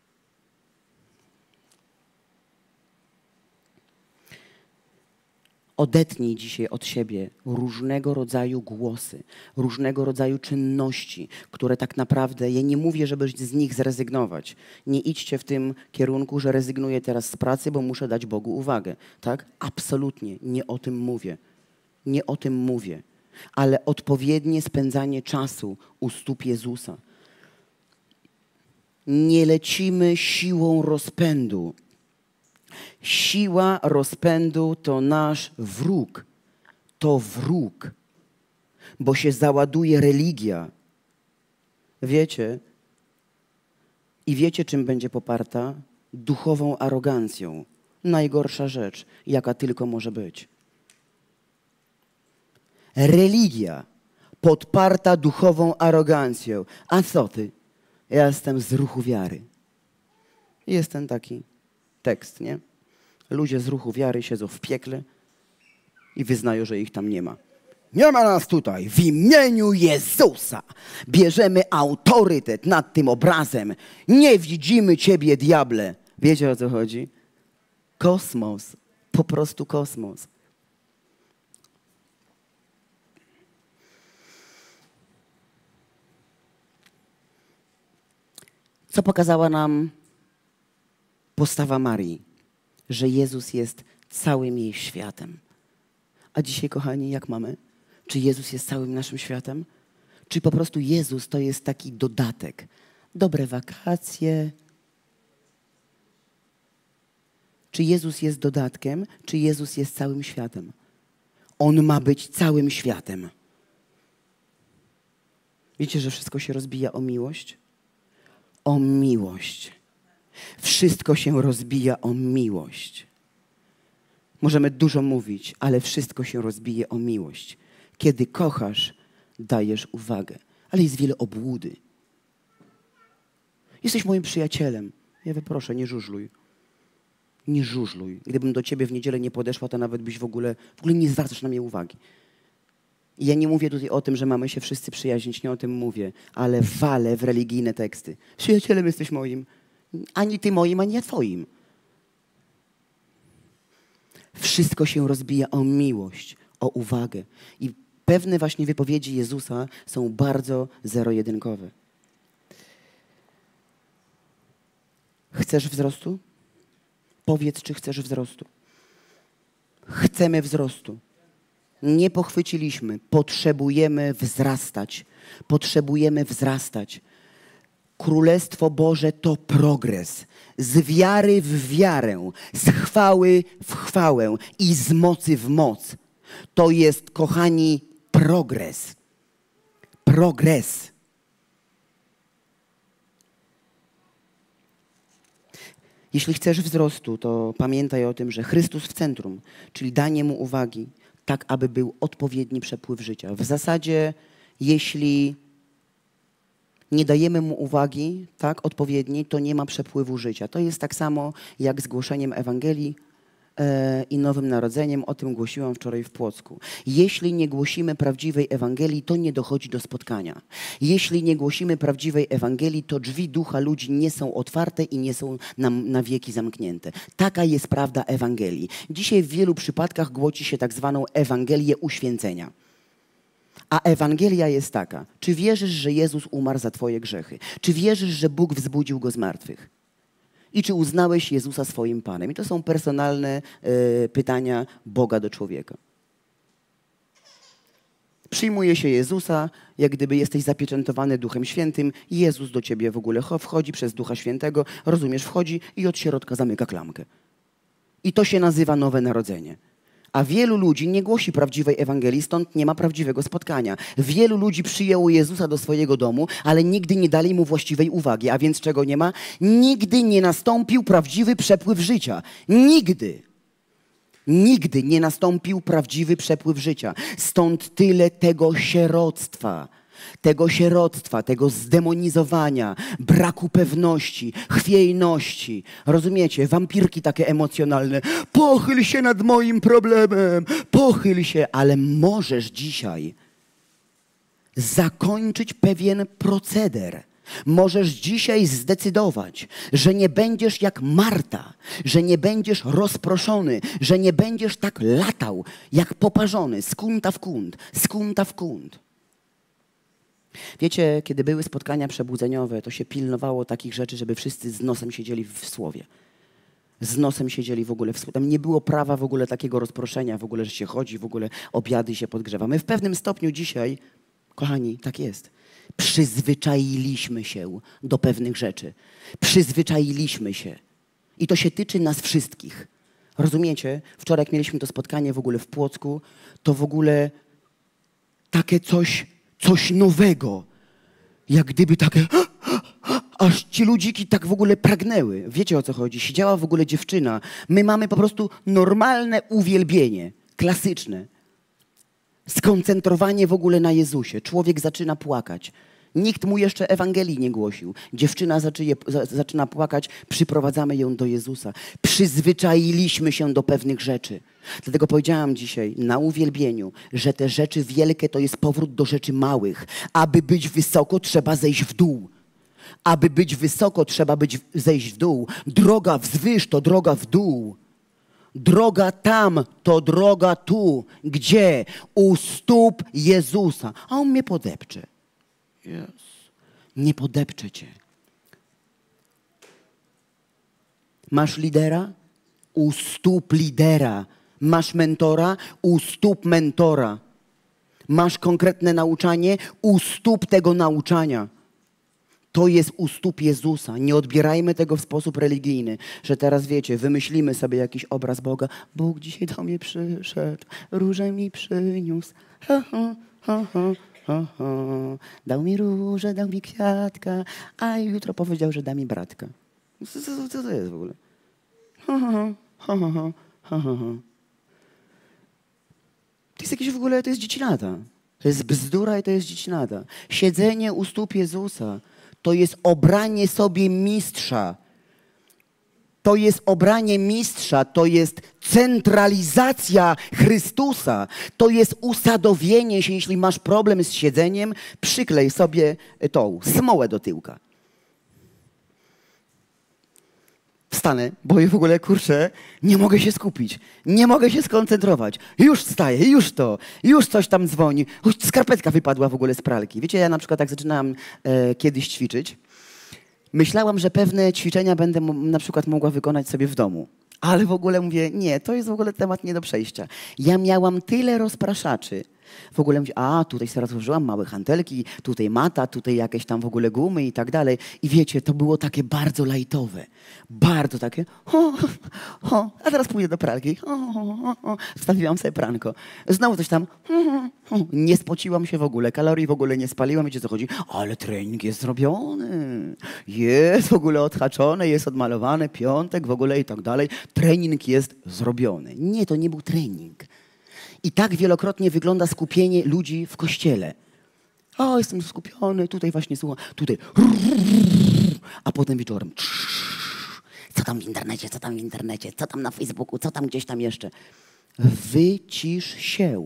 Odetnij dzisiaj od siebie różnego rodzaju głosy, różnego rodzaju czynności, które tak naprawdę, ja nie mówię, żeby z nich zrezygnować. Nie idźcie w tym kierunku, że rezygnuję teraz z pracy, bo muszę dać Bogu uwagę. Tak? Absolutnie nie o tym mówię. Nie o tym mówię. Ale odpowiednie spędzanie czasu u stóp Jezusa. Nie lecimy siłą rozpędu. Siła rozpędu to nasz wróg. To wróg. Bo się załaduje religia. Wiecie? I wiecie, czym będzie poparta? Duchową arogancją. Najgorsza rzecz, jaka tylko może być. Religia podparta duchową arogancją. A co ty? Ja jestem z ruchu wiary. Jest ten taki tekst, nie? Ludzie z ruchu wiary siedzą w piekle i wyznają, że ich tam nie ma. Nie ma nas tutaj. W imieniu Jezusa bierzemy autorytet nad tym obrazem. Nie widzimy ciebie, diable. Wiecie, o co chodzi? Kosmos. Po prostu kosmos. Co pokazała nam postawa Marii? Że Jezus jest całym jej światem. A dzisiaj, kochani, jak mamy? Czy Jezus jest całym naszym światem? Czy po prostu Jezus to jest taki dodatek? Dobre wakacje. Czy Jezus jest dodatkiem? Czy Jezus jest całym światem? On ma być całym światem. Wiecie, że wszystko się rozbija o miłość? O miłość. Wszystko się rozbija o miłość. Możemy dużo mówić, ale wszystko się rozbije o miłość. Kiedy kochasz, dajesz uwagę. Ale jest wiele obłudy. Jesteś moim przyjacielem. Ja proszę, nie żużluj. Nie żużluj. Gdybym do ciebie w niedzielę nie podeszła, to nawet byś w ogóle nie zwracasz na mnie uwagi. I ja nie mówię tutaj o tym, że mamy się wszyscy przyjaźnić, nie o tym mówię, ale walę w religijne teksty. Przyjacielem jesteś moim. Ani ty moim, ani ja twoim. Wszystko się rozbija o miłość, o uwagę. I pewne właśnie wypowiedzi Jezusa są bardzo zero-jedynkowe. Chcesz wzrostu? Powiedz, czy chcesz wzrostu. Chcemy wzrostu. Nie pochwyciliśmy. Potrzebujemy wzrastać. Potrzebujemy wzrastać. Królestwo Boże to progres. Z wiary w wiarę, z chwały w chwałę i z mocy w moc. To jest, kochani, progres. Progres. Jeśli chcesz wzrostu, to pamiętaj o tym, że Chrystus w centrum, czyli danie Mu uwagi, tak aby był odpowiedni przepływ życia. W zasadzie, jeśli nie dajemy Mu uwagi, tak, odpowiedniej, to nie ma przepływu życia. To jest tak samo jak z głoszeniem Ewangelii i Nowym Narodzeniem. O tym głosiłam wczoraj w Płocku. Jeśli nie głosimy prawdziwej Ewangelii, to nie dochodzi do spotkania. Jeśli nie głosimy prawdziwej Ewangelii, to drzwi ducha ludzi nie są otwarte i nie są na wieki zamknięte. Taka jest prawda Ewangelii. Dzisiaj w wielu przypadkach głosi się tak zwaną Ewangelię uświęcenia. A Ewangelia jest taka. Czy wierzysz, że Jezus umarł za twoje grzechy? Czy wierzysz, że Bóg wzbudził Go z martwych? I czy uznałeś Jezusa swoim Panem? I to są personalne pytania Boga do człowieka. Przyjmuje się Jezusa, jak gdyby jesteś zapieczętowany Duchem Świętym. Jezus do ciebie w ogóle wchodzi przez Ducha Świętego, rozumiesz, wchodzi i od środka zamyka klamkę. I to się nazywa Nowe Narodzenie. A wielu ludzi nie głosi prawdziwej Ewangelii, stąd nie ma prawdziwego spotkania. Wielu ludzi przyjęło Jezusa do swojego domu, ale nigdy nie dali Mu właściwej uwagi. A więc czego nie ma? Nigdy nie nastąpił prawdziwy przepływ życia. Nigdy. Nigdy nie nastąpił prawdziwy przepływ życia. Stąd tyle tego sieroctwa. tego sieroctwa, tego zdemonizowania, braku pewności, chwiejności. Rozumiecie? Wampirki takie emocjonalne. Pochyl się nad moim problemem, pochyl się, ale możesz dzisiaj zakończyć pewien proceder. Możesz dzisiaj zdecydować, że nie będziesz jak Marta, że nie będziesz rozproszony, że nie będziesz tak latał jak poparzony z kąta w kąt, z kąta w kąt. Wiecie, kiedy były spotkania przebudzeniowe, to się pilnowało takich rzeczy, żeby wszyscy z nosem siedzieli w słowie. Z nosem siedzieli w ogóle w słowie. Tam nie było prawa w ogóle takiego rozproszenia, w ogóle, że się chodzi, w ogóle obiady się podgrzewa. My w pewnym stopniu dzisiaj, kochani, tak jest. Przyzwyczailiśmy się do pewnych rzeczy. Przyzwyczailiśmy się. I to się tyczy nas wszystkich. Rozumiecie? Wczoraj jak mieliśmy to spotkanie w ogóle w Płocku, to w ogóle takie coś nowego. Jak gdyby takie... Aż ci ludziki tak w ogóle pragnęły. Wiecie, o co chodzi? Siedziała w ogóle dziewczyna. My mamy po prostu normalne uwielbienie. Klasyczne. Skoncentrowanie w ogóle na Jezusie. Człowiek zaczyna płakać. Nikt mu jeszcze Ewangelii nie głosił. Dziewczyna zaczyna płakać, przyprowadzamy ją do Jezusa. Przyzwyczailiśmy się do pewnych rzeczy. Dlatego powiedziałam dzisiaj na uwielbieniu, że te rzeczy wielkie to jest powrót do rzeczy małych. Aby być wysoko, trzeba zejść w dół. Aby być wysoko, trzeba zejść w dół. Droga wzwyż to droga w dół. Droga tam to droga tu. Gdzie? U stóp Jezusa. A On mnie podepcze. Yes. Nie podepcze cię. Masz lidera? U stóp lidera. Masz mentora? U stóp mentora. Masz konkretne nauczanie? U stóp tego nauczania. To jest u stóp Jezusa. Nie odbierajmy tego w sposób religijny, że teraz wiecie, wymyślimy sobie jakiś obraz Boga. Bóg dzisiaj do mnie przyszedł, różę mi przyniósł. Ha, ha, ha, ha, ha, ha. Dał mi różę, dał mi kwiatka, a jutro powiedział, że da mi bratka. Co to jest w ogóle? Ha, ha, ha, ha, ha, ha, ha. To jest jakieś w ogóle, to jest dziecinata. To jest bzdura i to jest dziecinata. Siedzenie u stóp Jezusa to jest obranie sobie mistrza. To jest obranie mistrza, to jest centralizacja Chrystusa. To jest usadowienie się, jeśli masz problem z siedzeniem, przyklej sobie tą smołę do tyłka. Wstanę, bo w ogóle, kurczę, nie mogę się skupić. Nie mogę się skoncentrować. Już wstaję, już coś tam dzwoni. Skarpetka wypadła w ogóle z pralki. Wiecie, ja na przykład jak zaczynałam kiedyś ćwiczyć, myślałam, że pewne ćwiczenia będę na przykład mogła wykonać sobie w domu. Ale w ogóle mówię, nie, to jest w ogóle temat nie do przejścia. Ja miałam tyle rozpraszaczy. W ogóle mówię, tutaj sobie rozłożyłam małe hantelki, tutaj mata, tutaj jakieś tam w ogóle gumy i tak dalej. I wiecie, to było takie bardzo lajtowe. Bardzo takie, a teraz pójdę do pralki. Wstawiłam sobie pranko. Znowu coś tam, nie spociłam się w ogóle, kalorii w ogóle nie spaliłam, wiecie co chodzi. Ale trening jest zrobiony. Jest w ogóle odhaczony, jest odmalowany, piątek w ogóle i tak dalej. Trening jest zrobiony. Nie, to nie był trening. I tak wielokrotnie wygląda skupienie ludzi w kościele. Jestem skupiony, tutaj właśnie słucham, tutaj. A potem wieczorem. Co tam w internecie, co tam w internecie, co tam na Facebooku, co tam gdzieś tam jeszcze. Wycisz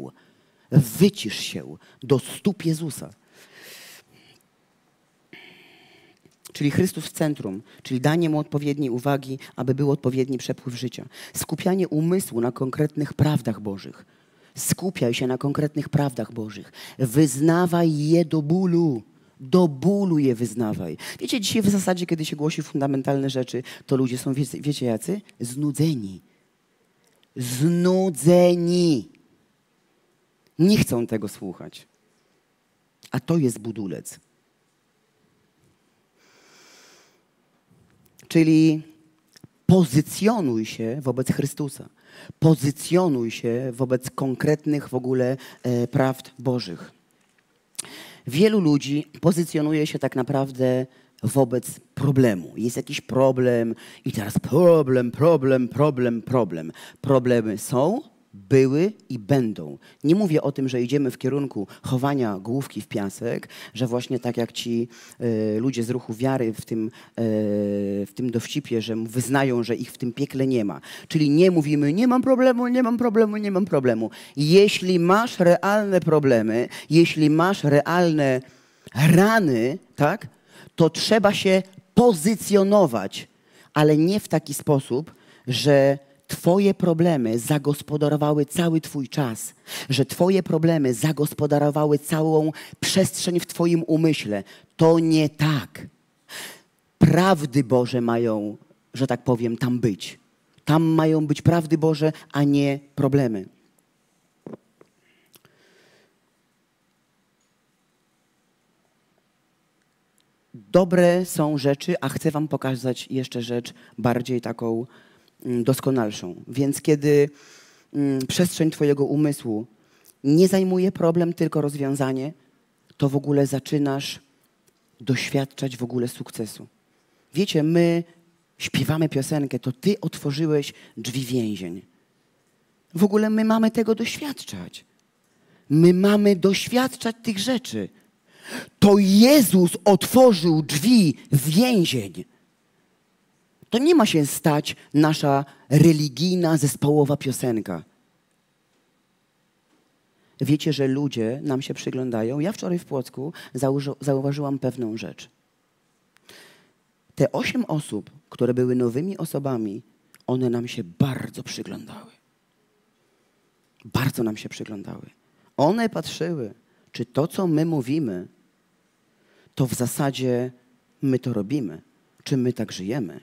się do stóp Jezusa. Czyli Chrystus w centrum, czyli danie Mu odpowiedniej uwagi, aby był odpowiedni przepływ życia. Skupianie umysłu na konkretnych prawdach Bożych. Skupiaj się na konkretnych prawdach Bożych. Wyznawaj je do bólu. Do bólu je wyznawaj. Wiecie, dzisiaj w zasadzie, kiedy się głosi fundamentalne rzeczy, to ludzie są, wiecie jacy? Znudzeni. Znudzeni. Nie chcą tego słuchać. A to jest budulec. Czyli pozycjonuj się wobec Chrystusa. Pozycjonuj się wobec konkretnych w ogóle prawd Bożych. Wielu ludzi pozycjonuje się tak naprawdę wobec problemu. Jest jakiś problem i teraz problem. Problemy są, były i będą. Nie mówię o tym, że idziemy w kierunku chowania główki w piasek, że właśnie tak jak ci ludzie z ruchu wiary w tym dowcipie, że wyznają, że ich w tym piekle nie ma. Czyli nie mówimy, nie mam problemu, nie mam problemu, nie mam problemu. Jeśli masz realne problemy, jeśli masz realne rany, tak, to trzeba się pozycjonować, ale nie w taki sposób, że twoje problemy zagospodarowały cały twój czas, że twoje problemy zagospodarowały całą przestrzeń w twoim umyśle. To nie tak. Prawdy Boże mają, że tak powiem, tam być. Tam mają być prawdy Boże, a nie problemy. Dobre są rzeczy, a chcę wam pokazać jeszcze rzecz bardziej taką doskonalszą. Więc kiedy przestrzeń twojego umysłu nie zajmuje problem, tylko rozwiązanie, to w ogóle zaczynasz doświadczać w ogóle sukcesu. Wiecie, my śpiewamy piosenkę, to ty otworzyłeś drzwi więzień. W ogóle my mamy tego doświadczać. My mamy doświadczać tych rzeczy. To Jezus otworzył drzwi więzień. To nie ma się stać nasza religijna, zespołowa piosenka. Wiecie, że ludzie nam się przyglądają. Ja wczoraj w Płocku zauważyłam pewną rzecz. Te 8 osób, które były nowymi osobami, one nam się bardzo przyglądały. Bardzo nam się przyglądały. One patrzyły, czy to, co my mówimy, to w zasadzie my to robimy. Czy my tak żyjemy.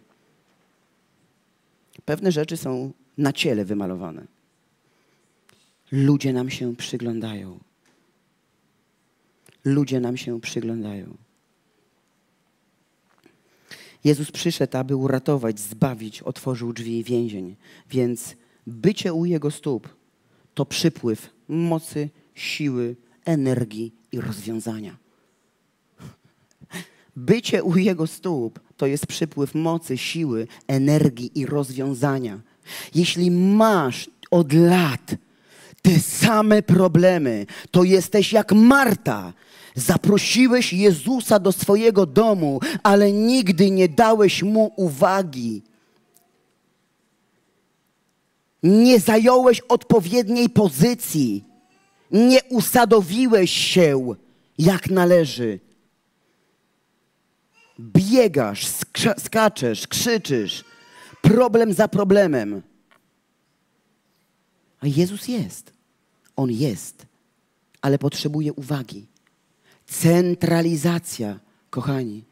Pewne rzeczy są na ciele wymalowane. Ludzie nam się przyglądają. Ludzie nam się przyglądają. Jezus przyszedł, aby uratować, zbawić, otworzył drzwi więzień. Więc bycie u Jego stóp to przypływ mocy, siły, energii i rozwiązania. Bycie u Jego stóp to jest przypływ mocy, siły, energii i rozwiązania. Jeśli masz od lat te same problemy, to jesteś jak Marta. Zaprosiłeś Jezusa do swojego domu, ale nigdy nie dałeś Mu uwagi. Nie zająłeś odpowiedniej pozycji. Nie usadowiłeś się jak należy. Biegasz, skaczesz, krzyczysz. Problem za problemem. A Jezus jest. On jest. Ale potrzebuje uwagi. Centralizacja, kochani.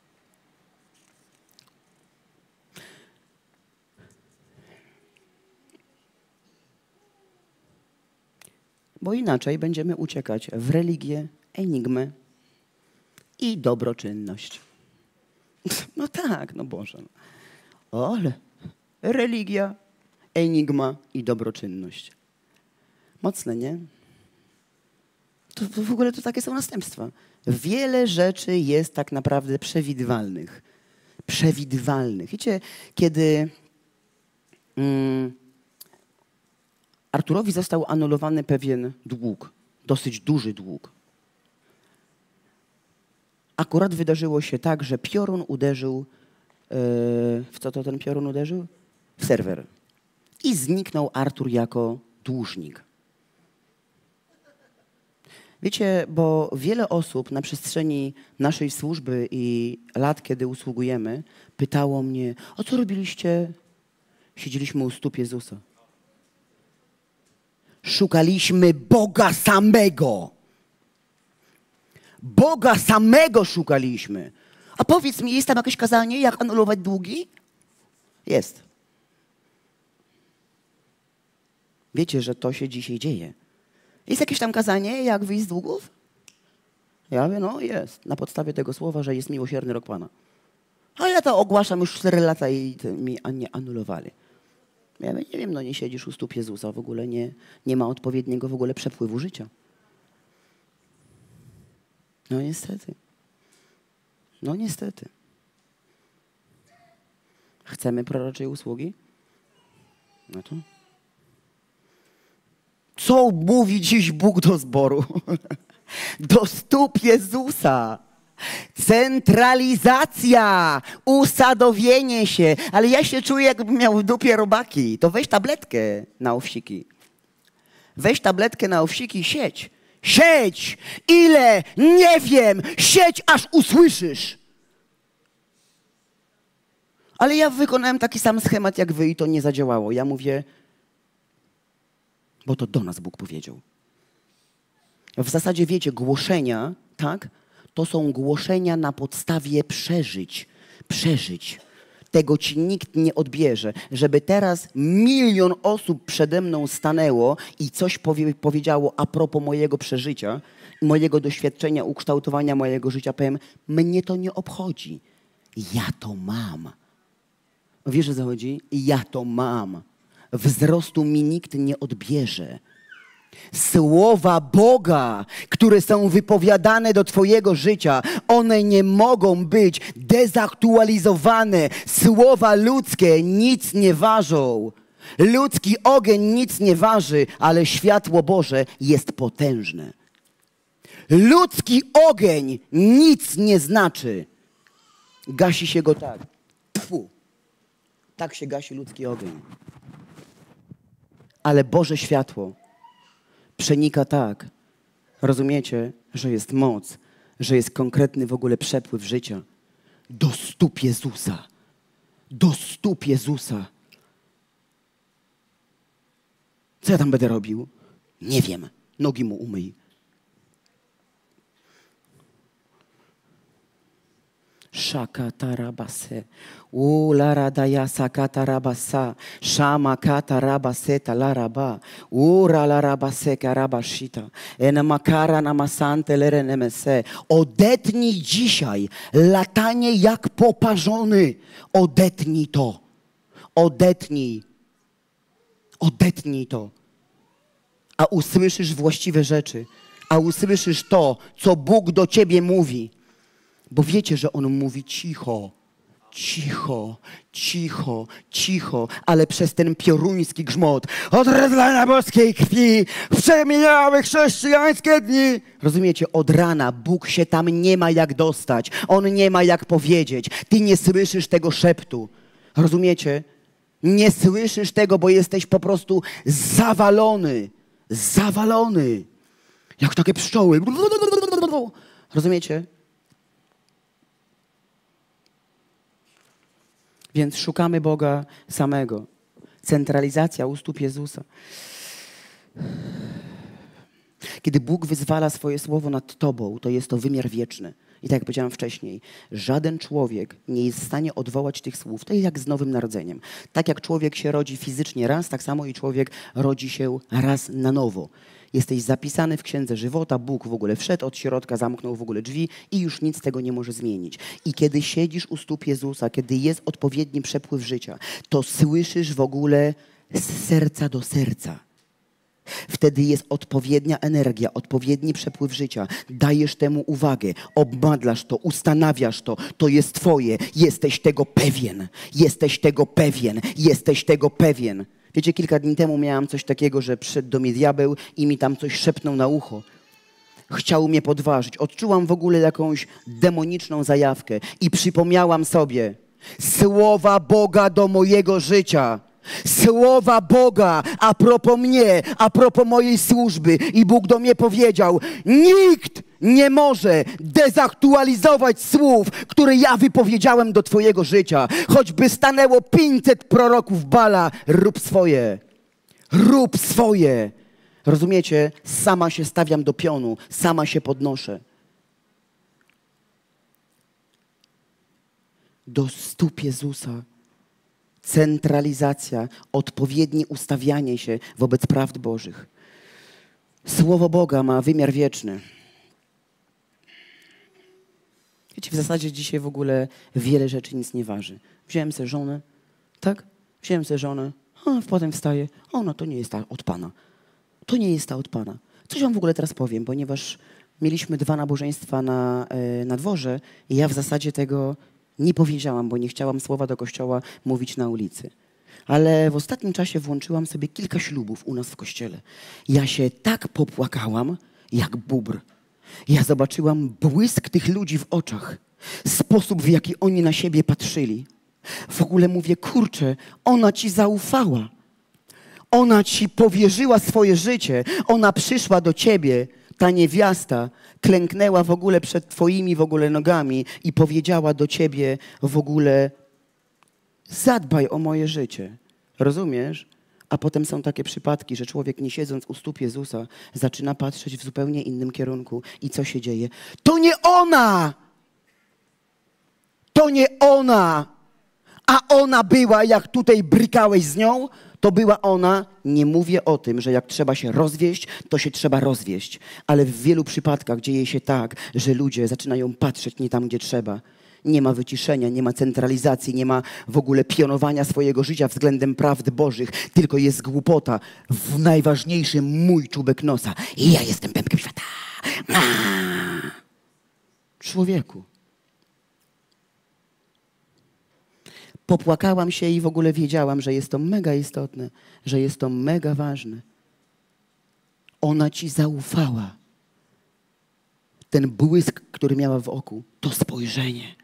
Bo inaczej będziemy uciekać w religię, enigmę i dobroczynność. No tak, no Boże. Ale religia, enigma i dobroczynność. Mocne, nie? To w ogóle to takie są następstwa. Wiele rzeczy jest tak naprawdę przewidywalnych. Przewidywalnych. Wiecie, kiedy Arturowi został anulowany pewien dług, dosyć duży dług. Akurat wydarzyło się tak, że piorun uderzył, w co to ten piorun uderzył? W serwer. I zniknął Artur jako dłużnik. Wiecie, bo wiele osób na przestrzeni naszej służby i lat, kiedy usługujemy, pytało mnie, a co robiliście? Siedzieliśmy u stóp Jezusa. Szukaliśmy Boga samego. Boga samego szukaliśmy. A powiedz mi, jest tam jakieś kazanie, jak anulować długi? Jest. Wiecie, że to się dzisiaj dzieje. Jest jakieś tam kazanie, jak wyjść z długów? Ja mówię, no jest. Na podstawie tego słowa, że jest miłosierny rok Pana. A ja to ogłaszam już 4 lata i mi nie anulowali. Ja mówię, nie wiem, no nie siedzisz u stóp Jezusa, w ogóle nie ma odpowiedniego w ogóle przepływu życia. No niestety. No niestety. Chcemy proroczej usługi? No to Co mówi dziś Bóg do zboru? Do stóp Jezusa. Centralizacja, usadowienie się. Ale ja się czuję, jakbym miał w dupie robaki. To weź tabletkę na owsiki. Weź tabletkę na owsiki, siedź. Siedź! Ile? Nie wiem. Siedź, aż usłyszysz. Ale ja wykonałem taki sam schemat jak wy i to nie zadziałało. Ja mówię, bo to do nas Bóg powiedział. W zasadzie wiecie, głoszenia, tak? To są głoszenia na podstawie przeżyć. Przeżyć. Tego ci nikt nie odbierze. Żeby teraz 1 000 000 osób przede mną stanęło i coś powiedziało a propos mojego przeżycia, mojego doświadczenia, ukształtowania mojego życia, powiem, mnie to nie obchodzi. Ja to mam. Wiesz, o co chodzi? Ja to mam. Wzrostu mi nikt nie odbierze. Słowa Boga, które są wypowiadane do twojego życia, one nie mogą być dezaktualizowane. Słowa ludzkie nic nie ważą. Ludzki ogień nic nie waży, ale światło Boże jest potężne. Ludzki ogień nic nie znaczy. Gasi się go tak. Tfu. Tak się gasi ludzki ogień. Ale Boże światło przenika tak. Rozumiecie, że jest moc, że jest konkretny w ogóle przepływ życia. Do stóp Jezusa. Do stóp Jezusa. Co ja tam będę robił? Nie wiem. Nogi mu umyj. Shakatarabase. Ularadaya sakatarabasa. Shama katarabaseta laraba. Ura larabase karabashita. Enamakara namasante lerenemese. Odetnij dzisiaj latanie jak poparzony. Odetnij to. Odetnij. Odetnij to. A usłyszysz właściwe rzeczy. A usłyszysz to, co Bóg do ciebie mówi. Bo wiecie, że On mówi cicho, cicho, cicho, cicho, ale przez ten pioruński grzmot od rozlania boskiej krwi przemieniały chrześcijańskie dni. Rozumiecie? Od rana Bóg się tam nie ma jak dostać. On nie ma jak powiedzieć. Ty nie słyszysz tego szeptu. Rozumiecie? Nie słyszysz tego, bo jesteś po prostu zawalony. Zawalony. Jak takie pszczoły. Rozumiecie? Więc szukamy Boga samego. Centralizacja u stóp Jezusa. Kiedy Bóg wyzwala swoje słowo nad tobą, to jest to wymiar wieczny. I tak jak powiedziałem wcześniej, żaden człowiek nie jest w stanie odwołać tych słów. To jest jak z Nowym Narodzeniem. Tak jak człowiek się rodzi fizycznie raz, tak samo i człowiek rodzi się raz na nowo. Jesteś zapisany w Księdze Żywota, Bóg w ogóle wszedł od środka, zamknął w ogóle drzwi i już nic tego nie może zmienić. I kiedy siedzisz u stóp Jezusa, kiedy jest odpowiedni przepływ życia, to słyszysz w ogóle z serca do serca. Wtedy jest odpowiednia energia, odpowiedni przepływ życia. Dajesz temu uwagę, obmadlasz to, ustanawiasz to. To jest twoje. Jesteś tego pewien. Jesteś tego pewien. Jesteś tego pewien. Wiecie, kilka dni temu miałam coś takiego, że przyszedł do mnie diabeł i mi tam coś szepnął na ucho. Chciał mnie podważyć. Odczułam w ogóle jakąś demoniczną zajawkę i przypomniałam sobie słowa Boga do mojego życia. Słowa Boga a propos mnie, a propos mojej służby. I Bóg do mnie powiedział, nikt nie może dezaktualizować słów, które ja wypowiedziałem do twojego życia. Choćby stanęło 500 proroków Bala, rób swoje. Rób swoje. Rozumiecie? Sama się stawiam do pionu, sama się podnoszę. Do stóp Jezusa. Centralizacja, odpowiednie ustawianie się wobec prawd Bożych. Słowo Boga ma wymiar wieczny. Wiecie, w zasadzie dzisiaj w ogóle wiele rzeczy nic nie waży. Wziąłem sobie żonę, tak? Wziąłem sobie żonę, a potem wstaję, ona to nie jest ta od Pana. To nie jest ta od Pana. Coś wam w ogóle teraz powiem, ponieważ mieliśmy 2 nabożeństwa na dworze i ja w zasadzie tego nie powiedziałam, bo nie chciałam słowa do kościoła mówić na ulicy. Ale w ostatnim czasie włączyłam sobie kilka ślubów u nas w kościele. Ja się tak popłakałam, jak bóbr. Ja zobaczyłam błysk tych ludzi w oczach. Sposób, w jaki oni na siebie patrzyli. W ogóle mówię, kurczę, ona ci zaufała. Ona ci powierzyła swoje życie. Ona przyszła do ciebie, ta niewiasta, klęknęła w ogóle przed twoimi w ogóle nogami i powiedziała do ciebie w ogóle, zadbaj o moje życie. Rozumiesz? A potem są takie przypadki, że człowiek nie siedząc u stóp Jezusa zaczyna patrzeć w zupełnie innym kierunku. I co się dzieje? To nie ona! To nie ona! A ona była, jak tutaj brykałeś z nią, to była ona. Nie mówię o tym, że jak trzeba się rozwieść, to się trzeba rozwieść. Ale w wielu przypadkach dzieje się tak, że ludzie zaczynają patrzeć nie tam, gdzie trzeba. Nie ma wyciszenia, nie ma centralizacji, nie ma w ogóle pionowania swojego życia względem prawd Bożych, tylko jest głupota. W najważniejszym mój czubek nosa. I ja jestem pępkiem świata. Człowieku. Popłakałam się i w ogóle wiedziałam, że jest to mega istotne, że jest to mega ważne. Ona ci zaufała. Ten błysk, który miała w oku, to spojrzenie.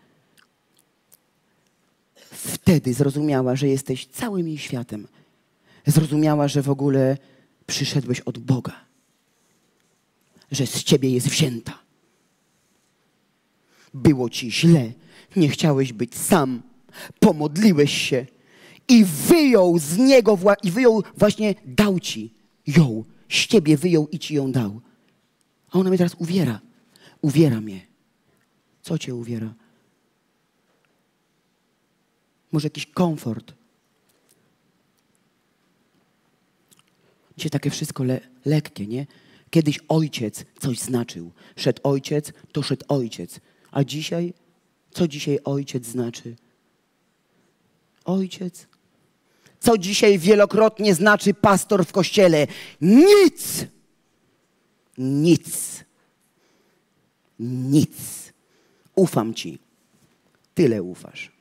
Wtedy zrozumiała, że jesteś całym jej światem. Zrozumiała, że w ogóle przyszedłeś od Boga. Że z ciebie jest wzięta. Było ci źle. Nie chciałeś być sam. Pomodliłeś się i wyjął z niego, właśnie dał ci ją. Z ciebie wyjął i ci ją dał. A ona mnie teraz uwiera. Uwiera mnie. Co cię uwiera? Może jakiś komfort. Dzisiaj takie wszystko lekkie, nie? Kiedyś ojciec coś znaczył. Szedł ojciec, to szedł ojciec. A dzisiaj? Co dzisiaj ojciec znaczy? Ojciec? Co dzisiaj wielokrotnie znaczy pastor w kościele? Nic! Nic. Nic. Ufam ci. Tyle ufasz.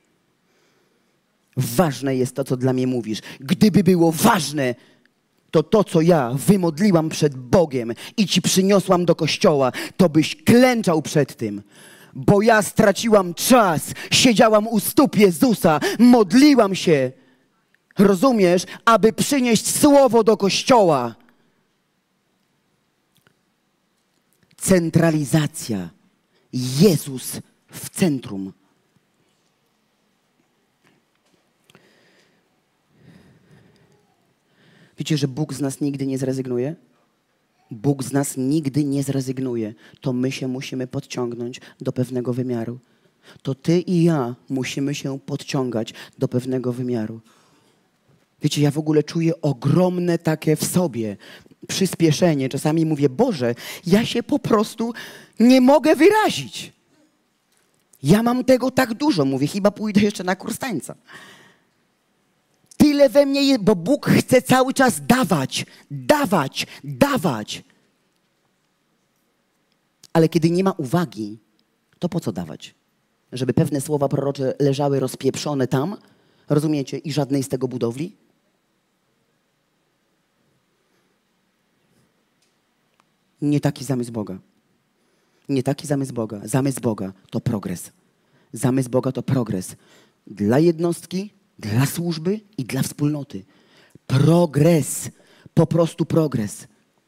Ważne jest to, co dla mnie mówisz. Gdyby było ważne, to co ja wymodliłam przed Bogiem i ci przyniosłam do kościoła, to byś klęczał przed tym. Bo ja straciłam czas, siedziałam u stóp Jezusa, modliłam się, rozumiesz, aby przynieść słowo do kościoła. Centralizacja. Jezus w centrum. Wiecie, że Bóg z nas nigdy nie zrezygnuje? Bóg z nas nigdy nie zrezygnuje. To my się musimy podciągnąć do pewnego wymiaru. To ty i ja musimy się podciągać do pewnego wymiaru. Wiecie, ja w ogóle czuję ogromne takie w sobie przyspieszenie. Czasami mówię, Boże, ja się po prostu nie mogę wyrazić. Ja mam tego tak dużo. Mówię, chyba pójdę jeszcze na kurs tańca. Tyle we mnie jest, bo Bóg chce cały czas dawać, dawać, dawać. Ale kiedy nie ma uwagi, to po co dawać? Żeby pewne słowa prorocze leżały rozpieprzone tam, rozumiecie, i żadnej z tego budowli? Nie taki zamysł Boga. Nie taki zamysł Boga. Zamysł Boga to progres. Zamysł Boga to progres. Dla jednostki, dla służby i dla wspólnoty. Progres. Po prostu progres.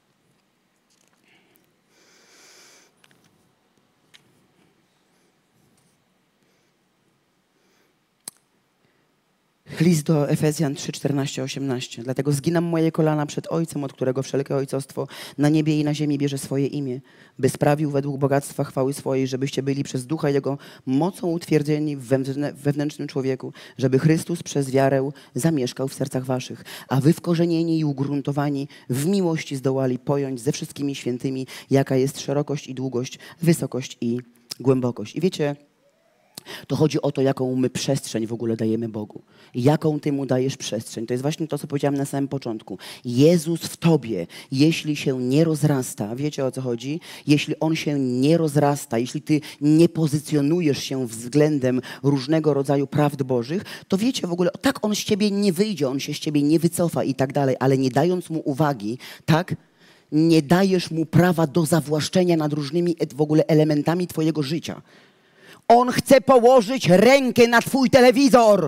List do Efezjan 3, 14, 18. Dlatego zginam moje kolana przed Ojcem, od którego wszelkie ojcostwo na niebie i na ziemi bierze swoje imię, by sprawił według bogactwa chwały swojej, żebyście byli przez Ducha Jego mocą utwierdzeni w wewnętrznym człowieku, żeby Chrystus przez wiarę zamieszkał w sercach waszych, a wy wkorzenieni i ugruntowani w miłości zdołali pojąć ze wszystkimi świętymi, jaka jest szerokość i długość, wysokość i głębokość. I wiecie, To chodzi o to, jaką my przestrzeń w ogóle dajemy Bogu. Jaką Ty Mu dajesz przestrzeń. To jest właśnie to, co powiedziałem na samym początku. Jezus w Tobie, jeśli się nie rozrasta, wiecie o co chodzi? Jeśli On się nie rozrasta, jeśli Ty nie pozycjonujesz się względem różnego rodzaju prawd Bożych, to wiecie w ogóle, tak On z Ciebie nie wyjdzie, On się z Ciebie nie wycofa i tak dalej, ale nie dając Mu uwagi, tak? Nie dajesz Mu prawa do zawłaszczenia nad różnymi w ogóle elementami Twojego życia. On chce położyć rękę na twój telewizor.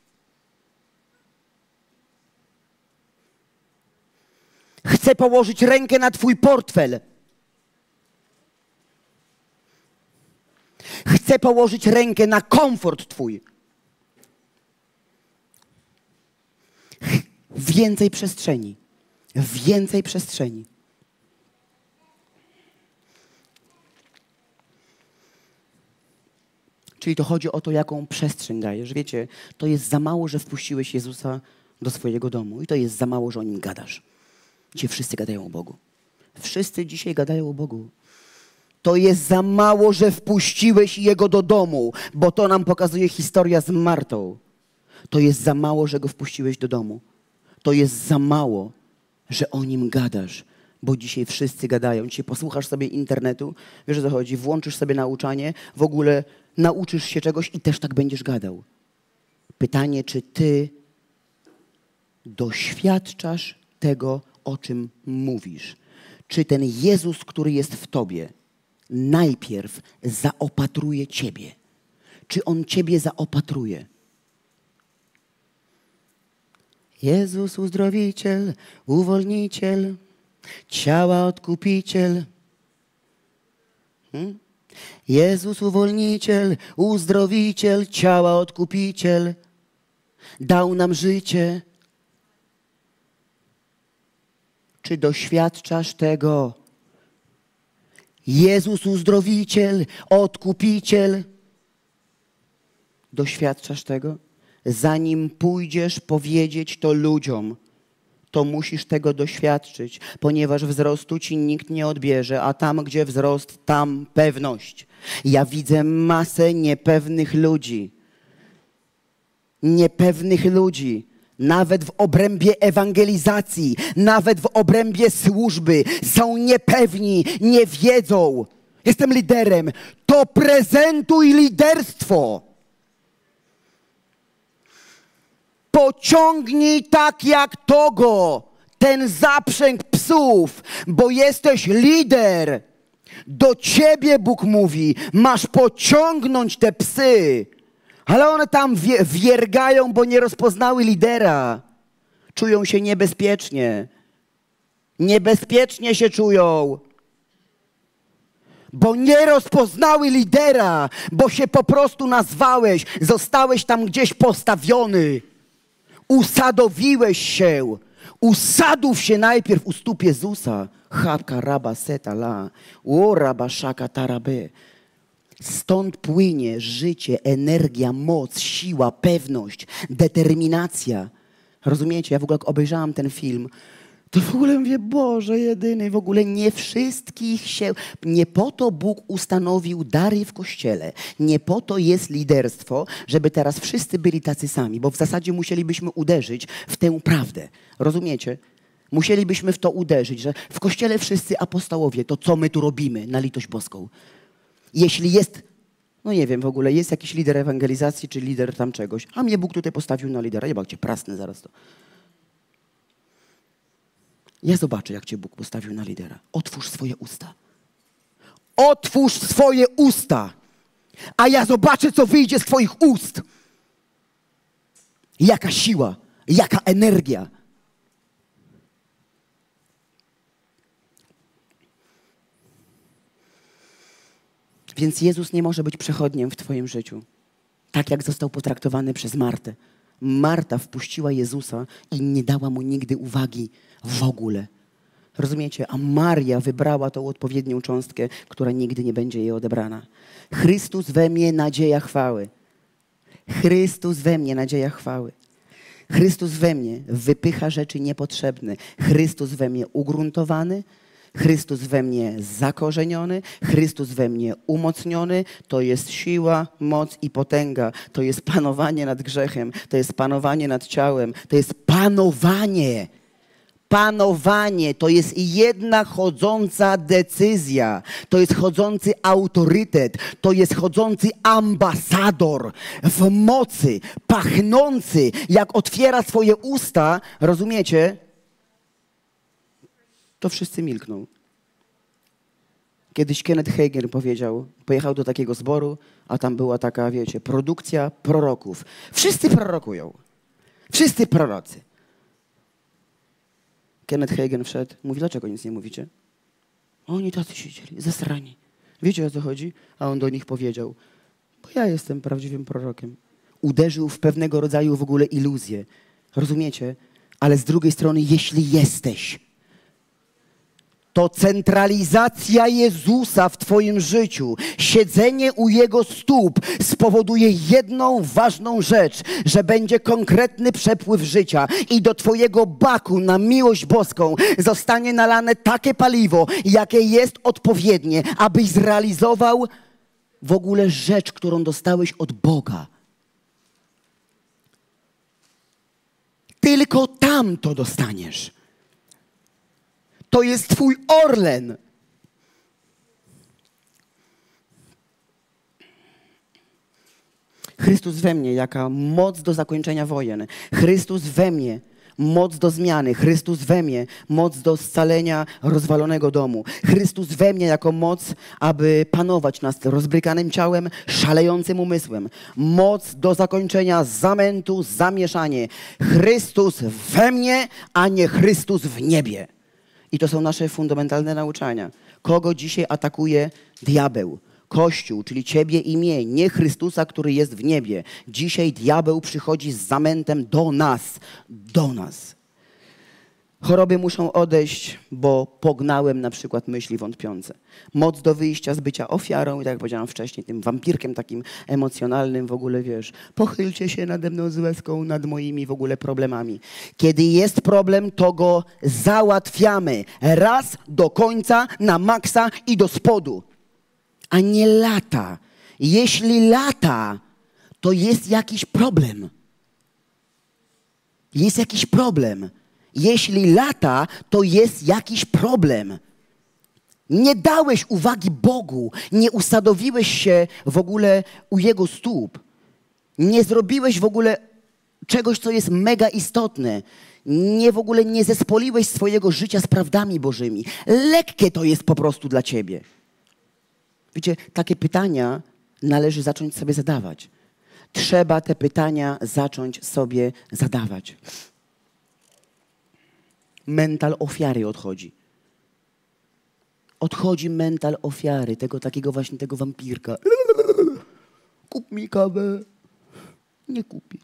Chce położyć rękę na twój portfel. Chce położyć rękę na komfort twój. Więcej przestrzeni. Więcej przestrzeni. Czyli to chodzi o to, jaką przestrzeń dajesz. Wiecie, to jest za mało, że wpuściłeś Jezusa do swojego domu. I to jest za mało, że o Nim gadasz. Dzisiaj wszyscy gadają o Bogu. Wszyscy dzisiaj gadają o Bogu. To jest za mało, że wpuściłeś Jego do domu, bo to nam pokazuje historia z Martą. To jest za mało, że Go wpuściłeś do domu. To jest za mało, że o Nim gadasz. Bo dzisiaj wszyscy gadają. Dzisiaj posłuchasz sobie internetu, wiesz o co chodzi, włączysz sobie nauczanie, w ogóle nauczysz się czegoś i też tak będziesz gadał. Pytanie, czy ty doświadczasz tego, o czym mówisz? Czy ten Jezus, który jest w tobie, najpierw zaopatruje ciebie? Czy On ciebie zaopatruje? Jezus uzdrowiciel, uwolniciel, ciała odkupiciel. Jezus uwolniciel, uzdrowiciel, ciała odkupiciel. Dał nam życie. Czy doświadczasz tego? Jezus uzdrowiciel, odkupiciel. Doświadczasz tego? Zanim pójdziesz powiedzieć to ludziom, to musisz tego doświadczyć, ponieważ wzrostu ci nikt nie odbierze, a tam, gdzie wzrost, tam pewność. Ja widzę masę niepewnych ludzi. Niepewnych ludzi. Nawet w obrębie ewangelizacji, nawet w obrębie służby są niepewni, nie wiedzą. Jestem liderem. To prezentuj liderstwo. Pociągnij tak jak Togo ten zaprzęg psów, bo jesteś lider. Do ciebie Bóg mówi, masz pociągnąć te psy. Ale one tam wiergają, bo nie rozpoznały lidera. Czują się niebezpiecznie. Niebezpiecznie się czują. Bo nie rozpoznały lidera, bo się po prostu nazwałeś, zostałeś tam gdzieś postawiony. Usadowiłeś się. Usadów się najpierw u stóp Jezusa. Chaka raba seta la. O raba szaka tarabe. Stąd płynie życie, energia, moc, siła, pewność, determinacja. Rozumiecie? Ja w ogóle jak obejrzałam ten film, to w ogóle mówię, Boże jedyny, w ogóle nie wszystkich się... Nie po to Bóg ustanowił dary w Kościele. Nie po to jest liderstwo, żeby teraz wszyscy byli tacy sami, bo w zasadzie musielibyśmy uderzyć w tę prawdę. Rozumiecie? Musielibyśmy w to uderzyć, że w Kościele wszyscy apostołowie, to co my tu robimy na litość boską? Jeśli jest, no nie wiem w ogóle, jest jakiś lider ewangelizacji, czy lider tam czegoś, a mnie Bóg tutaj postawił na lidera, jebak cię prasnę zaraz to. Ja zobaczę, jak cię Bóg postawił na lidera. Otwórz swoje usta. Otwórz swoje usta, a ja zobaczę, co wyjdzie z twoich ust. Jaka siła, jaka energia. Więc Jezus nie może być przechodniem w twoim życiu. Tak jak został potraktowany przez Martę. Marta wpuściła Jezusa i nie dała Mu nigdy uwagi w ogóle. Rozumiecie? A Maria wybrała tą odpowiednią cząstkę, która nigdy nie będzie jej odebrana. Chrystus we mnie, nadzieja chwały. Chrystus we mnie, nadzieja chwały. Chrystus we mnie wypycha rzeczy niepotrzebne. Chrystus we mnie ugruntowany. Chrystus we mnie zakorzeniony, Chrystus we mnie umocniony, to jest siła, moc i potęga. To jest panowanie nad grzechem, to jest panowanie nad ciałem, to jest panowanie. Panowanie to jest jedna chodząca decyzja, to jest chodzący autorytet, to jest chodzący ambasador w mocy, pachnący, jak otwiera swoje usta, rozumiecie? To wszyscy milkną. Kiedyś Kenneth Hagin powiedział, pojechał do takiego zboru, a tam była taka, wiecie, produkcja proroków. Wszyscy prorokują. Wszyscy prorocy. Kenneth Hagin wszedł, mówi, dlaczego nic nie mówicie? Oni tacy siedzieli, zasrani. Wiecie, o co chodzi? A on do nich powiedział, bo ja jestem prawdziwym prorokiem. Uderzył w pewnego rodzaju w ogóle iluzję. Rozumiecie? Ale z drugiej strony, jeśli jesteś, to centralizacja Jezusa w twoim życiu, siedzenie u Jego stóp spowoduje jedną ważną rzecz, że będzie konkretny przepływ życia i do twojego baku na miłość boską zostanie nalane takie paliwo, jakie jest odpowiednie, abyś zrealizował w ogóle rzecz, którą dostałeś od Boga. Tylko tam to dostaniesz. To jest twój orlen. Chrystus we mnie, jaka moc do zakończenia wojen. Chrystus we mnie, moc do zmiany. Chrystus we mnie, moc do scalenia rozwalonego domu. Chrystus we mnie jako moc, aby panować nad rozbrykanym ciałem, szalejącym umysłem. Moc do zakończenia zamętu, zamieszanie. Chrystus we mnie, a nie Chrystus w niebie. I to są nasze fundamentalne nauczania. Kogo dzisiaj atakuje diabeł? Kościół, czyli ciebie i mnie, nie Chrystusa, który jest w niebie. Dzisiaj diabeł przychodzi z zamętem do nas. Do nas. Choroby muszą odejść, bo pognałem na przykład myśli wątpiące. Moc do wyjścia z bycia ofiarą i tak jak powiedziałam wcześniej, tym wampirkiem takim emocjonalnym w ogóle, wiesz, pochylcie się nade mną z łezką, nad moimi w ogóle problemami. Kiedy jest problem, to go załatwiamy raz do końca, na maksa i do spodu, a nie lata. Jeśli lata, to jest jakiś problem. Jest jakiś problem. Jeśli lata, to jest jakiś problem. Nie dałeś uwagi Bogu, nie usadowiłeś się w ogóle u Jego stóp. Nie zrobiłeś w ogóle czegoś, co jest mega istotne. W ogóle nie zespoliłeś swojego życia z prawdami Bożymi. Lekkie to jest po prostu dla ciebie. Wiecie, takie pytania należy zacząć sobie zadawać. Trzeba te pytania zacząć sobie zadawać. Mental ofiary odchodzi. Odchodzi mental ofiary, tego takiego właśnie, tego wampirka. Kup mi kawę. Nie kupić.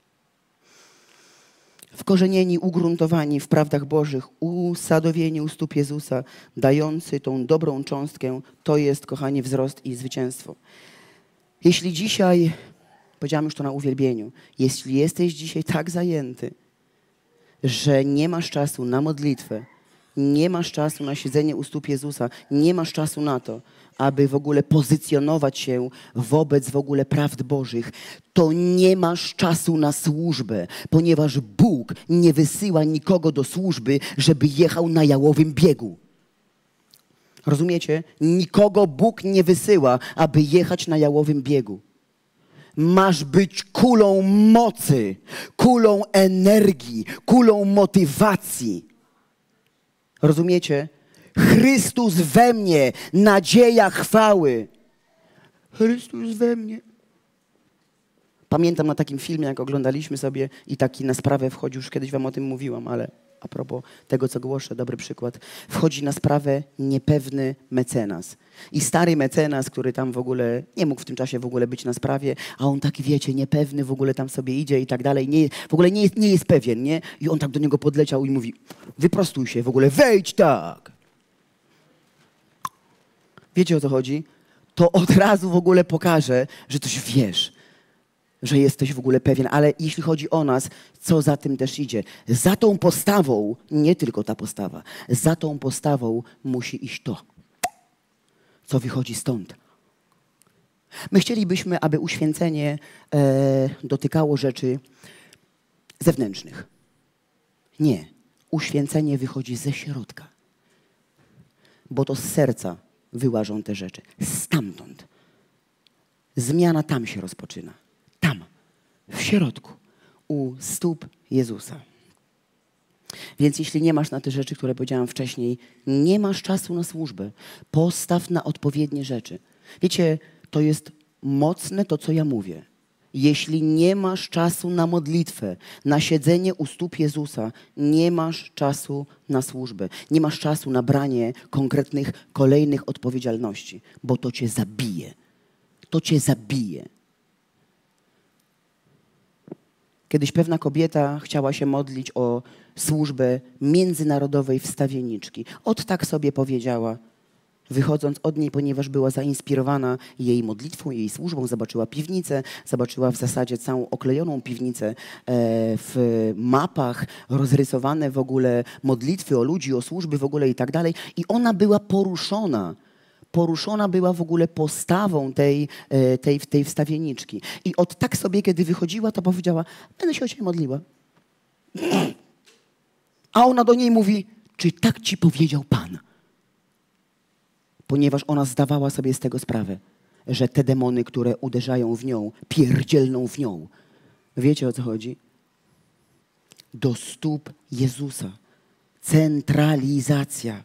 Wkorzenieni, ugruntowani w prawdach Bożych, usadowieni u stóp Jezusa, dający tą dobrą cząstkę, to jest, kochani, wzrost i zwycięstwo. Jeśli dzisiaj, powiedziałam już to na uwielbieniu, jeśli jesteś dzisiaj tak zajęty, że nie masz czasu na modlitwę, nie masz czasu na siedzenie u stóp Jezusa, nie masz czasu na to, aby w ogóle pozycjonować się wobec w ogóle prawd Bożych, to nie masz czasu na służbę, ponieważ Bóg nie wysyła nikogo do służby, żeby jechał na jałowym biegu. Rozumiecie? Nikogo Bóg nie wysyła, aby jechać na jałowym biegu. Masz być kulą mocy, kulą energii, kulą motywacji. Rozumiecie? Chrystus we mnie, nadzieja chwały. Chrystus we mnie. Pamiętam na takim filmie, jak oglądaliśmy sobie i taki na sprawę wchodził, już kiedyś wam o tym mówiłam, ale a propos tego, co głoszę, dobry przykład. Wchodzi na sprawę niepewny mecenas. I stary mecenas, który tam w ogóle nie mógł w tym czasie w ogóle być na sprawie, a on taki, wiecie, niepewny w ogóle tam sobie idzie i tak dalej, w ogóle nie jest pewien, nie? I on tak do niego podleciał i mówi, wyprostuj się w ogóle, wejdź tak. Wiecie, o co chodzi? To od razu w ogóle pokaże, że coś wiesz. że jesteś w ogóle pewien, ale jeśli chodzi o nas, co za tym też idzie? Za tą postawą, nie tylko ta postawa, za tą postawą musi iść to, co wychodzi stąd. My chcielibyśmy, aby uświęcenie dotykało rzeczy zewnętrznych. Nie. Uświęcenie wychodzi ze środka. Bo to z serca wyłażą te rzeczy. Stamtąd. Zmiana tam się rozpoczyna. Tam. W środku. U stóp Jezusa. Więc jeśli nie masz na te rzeczy, które powiedziałam wcześniej, nie masz czasu na służbę. Postaw na odpowiednie rzeczy. Wiecie, to jest mocne to, co ja mówię. Jeśli nie masz czasu na modlitwę, na siedzenie u stóp Jezusa, nie masz czasu na służbę. Nie masz czasu na branie konkretnych, kolejnych odpowiedzialności, bo to cię zabije. To cię zabije. Kiedyś pewna kobieta chciała się modlić o służbę międzynarodowej wstawienniczki. Ot tak sobie powiedziała, wychodząc od niej, ponieważ była zainspirowana jej modlitwą, jej służbą. Zobaczyła piwnicę, zobaczyła w zasadzie całą oklejoną piwnicę w mapach, rozrysowane w ogóle modlitwy o ludzi, o służby w ogóle i tak dalej. I ona była poruszona. Poruszona była w ogóle postawą tej wstawienniczki. I od tak sobie, kiedy wychodziła, to powiedziała, będę się o ciebie modliła. A ona do niej mówi, czy tak ci powiedział Pan? Ponieważ ona zdawała sobie z tego sprawę, że te demony, które uderzają w nią, pierdzielną w nią. Wiecie, o co chodzi? Do stóp Jezusa. Centralizacja.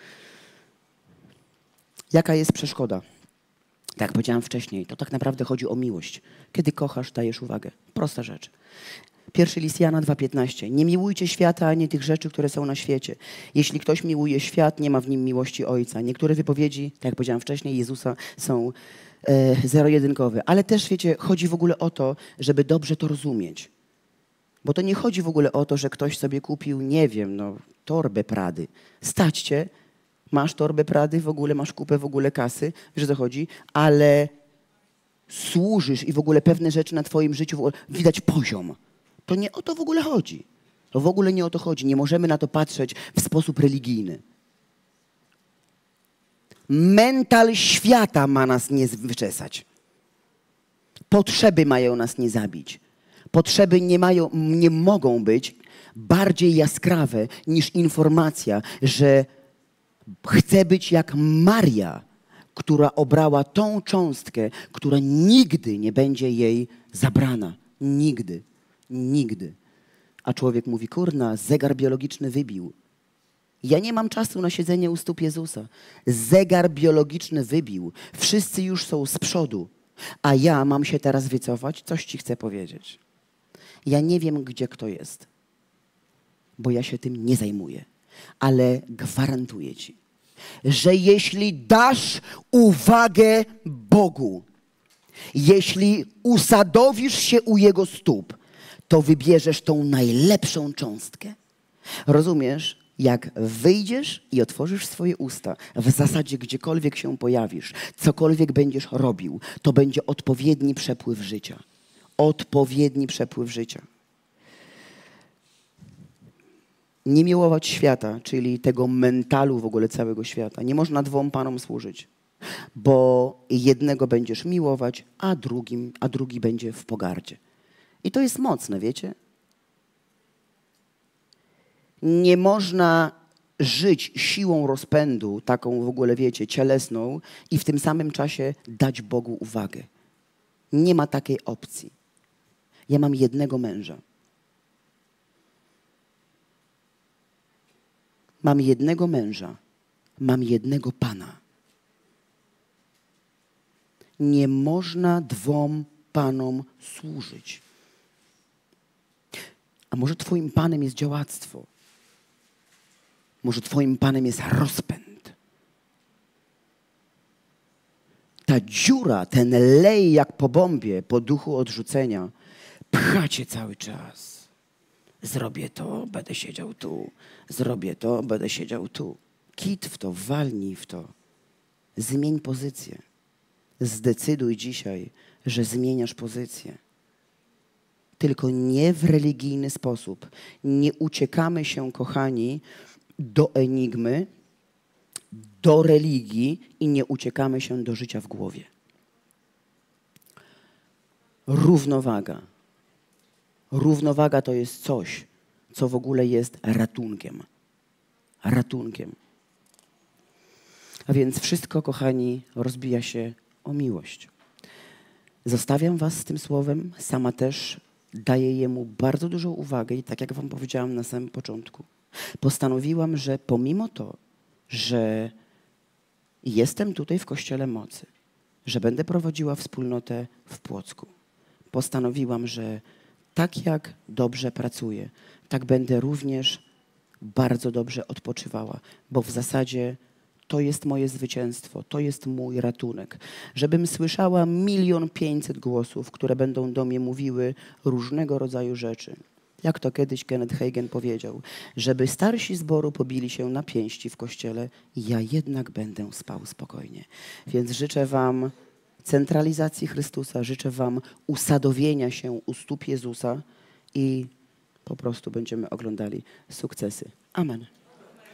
Jaka jest przeszkoda? Tak jak powiedziałam wcześniej, to tak naprawdę chodzi o miłość. Kiedy kochasz, dajesz uwagę. Prosta rzecz. 1 list Jana 2,15. Nie miłujcie świata, ani tych rzeczy, które są na świecie. Jeśli ktoś miłuje świat, nie ma w nim miłości Ojca. Niektóre wypowiedzi, tak jak powiedziałam wcześniej, Jezusa są zero-jedynkowe. Ale też, wiecie, chodzi w ogóle o to, żeby dobrze to rozumieć. Bo to nie chodzi w ogóle o to, że ktoś sobie kupił, nie wiem, torbę Prady. Stać cię, masz torbę Prady, w ogóle masz kupę w ogóle kasy, wiesz o co chodzi, ale służysz i w ogóle pewne rzeczy na twoim życiu, w ogóle widać poziom. To nie o to w ogóle chodzi. To w ogóle nie o to chodzi. Nie możemy na to patrzeć w sposób religijny. Mental świata ma nas nie wyczesać. Potrzeby mają nas nie zabić. Potrzeby nie mogą być bardziej jaskrawe niż informacja, że chcę być jak Maria, która obrała tą cząstkę, która nigdy nie będzie jej zabrana. Nigdy. Nigdy. A człowiek mówi, kurna, zegar biologiczny wybił. Ja nie mam czasu na siedzenie u stóp Jezusa. Zegar biologiczny wybił. Wszyscy już są z przodu. A ja mam się teraz wycofać? Coś ci chcę powiedzieć. Ja nie wiem, gdzie kto jest. Bo ja się tym nie zajmuję. Ale gwarantuję ci, że jeśli dasz uwagę Bogu, jeśli usadowisz się u Jego stóp, to wybierzesz tą najlepszą cząstkę. Rozumiesz? Jak wyjdziesz i otworzysz swoje usta, w zasadzie gdziekolwiek się pojawisz, cokolwiek będziesz robił, to będzie odpowiedni przepływ życia. Odpowiedni przepływ życia. Nie miłować świata, czyli tego mentalu w ogóle całego świata. Nie można dwom panom służyć, bo jednego będziesz miłować, a drugi będzie w pogardzie. I to jest mocne, wiecie? Nie można żyć siłą rozpędu, taką w ogóle, wiecie, cielesną i w tym samym czasie dać Bogu uwagę. Nie ma takiej opcji. Ja mam jednego męża. Mam jednego męża. Mam jednego Pana. Nie można dwom panom służyć. A może twoim Panem jest działactwo? Może twoim Panem jest rozpęd? Ta dziura, ten lej jak po bombie, po duchu odrzucenia, pcha cię cały czas. Zrobię to, będę siedział tu. Zrobię to, będę siedział tu. Kit w to, walnij w to. Zmień pozycję. Zdecyduj dzisiaj, że zmieniasz pozycję. tylko nie w religijny sposób. Nie uciekamy się, kochani, do enigmy, do religii i nie uciekamy się do życia w głowie. Równowaga. Równowaga to jest coś, co w ogóle jest ratunkiem. Ratunkiem. A więc wszystko, kochani, rozbija się o miłość. Zostawiam was z tym słowem. Sama też daję jemu bardzo dużą uwagę i tak jak wam powiedziałam na samym początku, postanowiłam, że pomimo to, że jestem tutaj w Kościele Mocy, że będę prowadziła wspólnotę w Płocku, postanowiłam, że tak jak dobrze pracuję, tak będę również bardzo dobrze odpoczywała, bo w zasadzie to jest moje zwycięstwo, to jest mój ratunek. Żebym słyszała 1 500 000 głosów, które będą do mnie mówiły różnego rodzaju rzeczy. Jak to kiedyś Kenneth Hagin powiedział, żeby starsi zboru pobili się na pięści w kościele, ja jednak będę spał spokojnie. Więc życzę wam centralizacji Chrystusa, życzę wam usadowienia się u stóp Jezusa i po prostu będziemy oglądali sukcesy. Amen.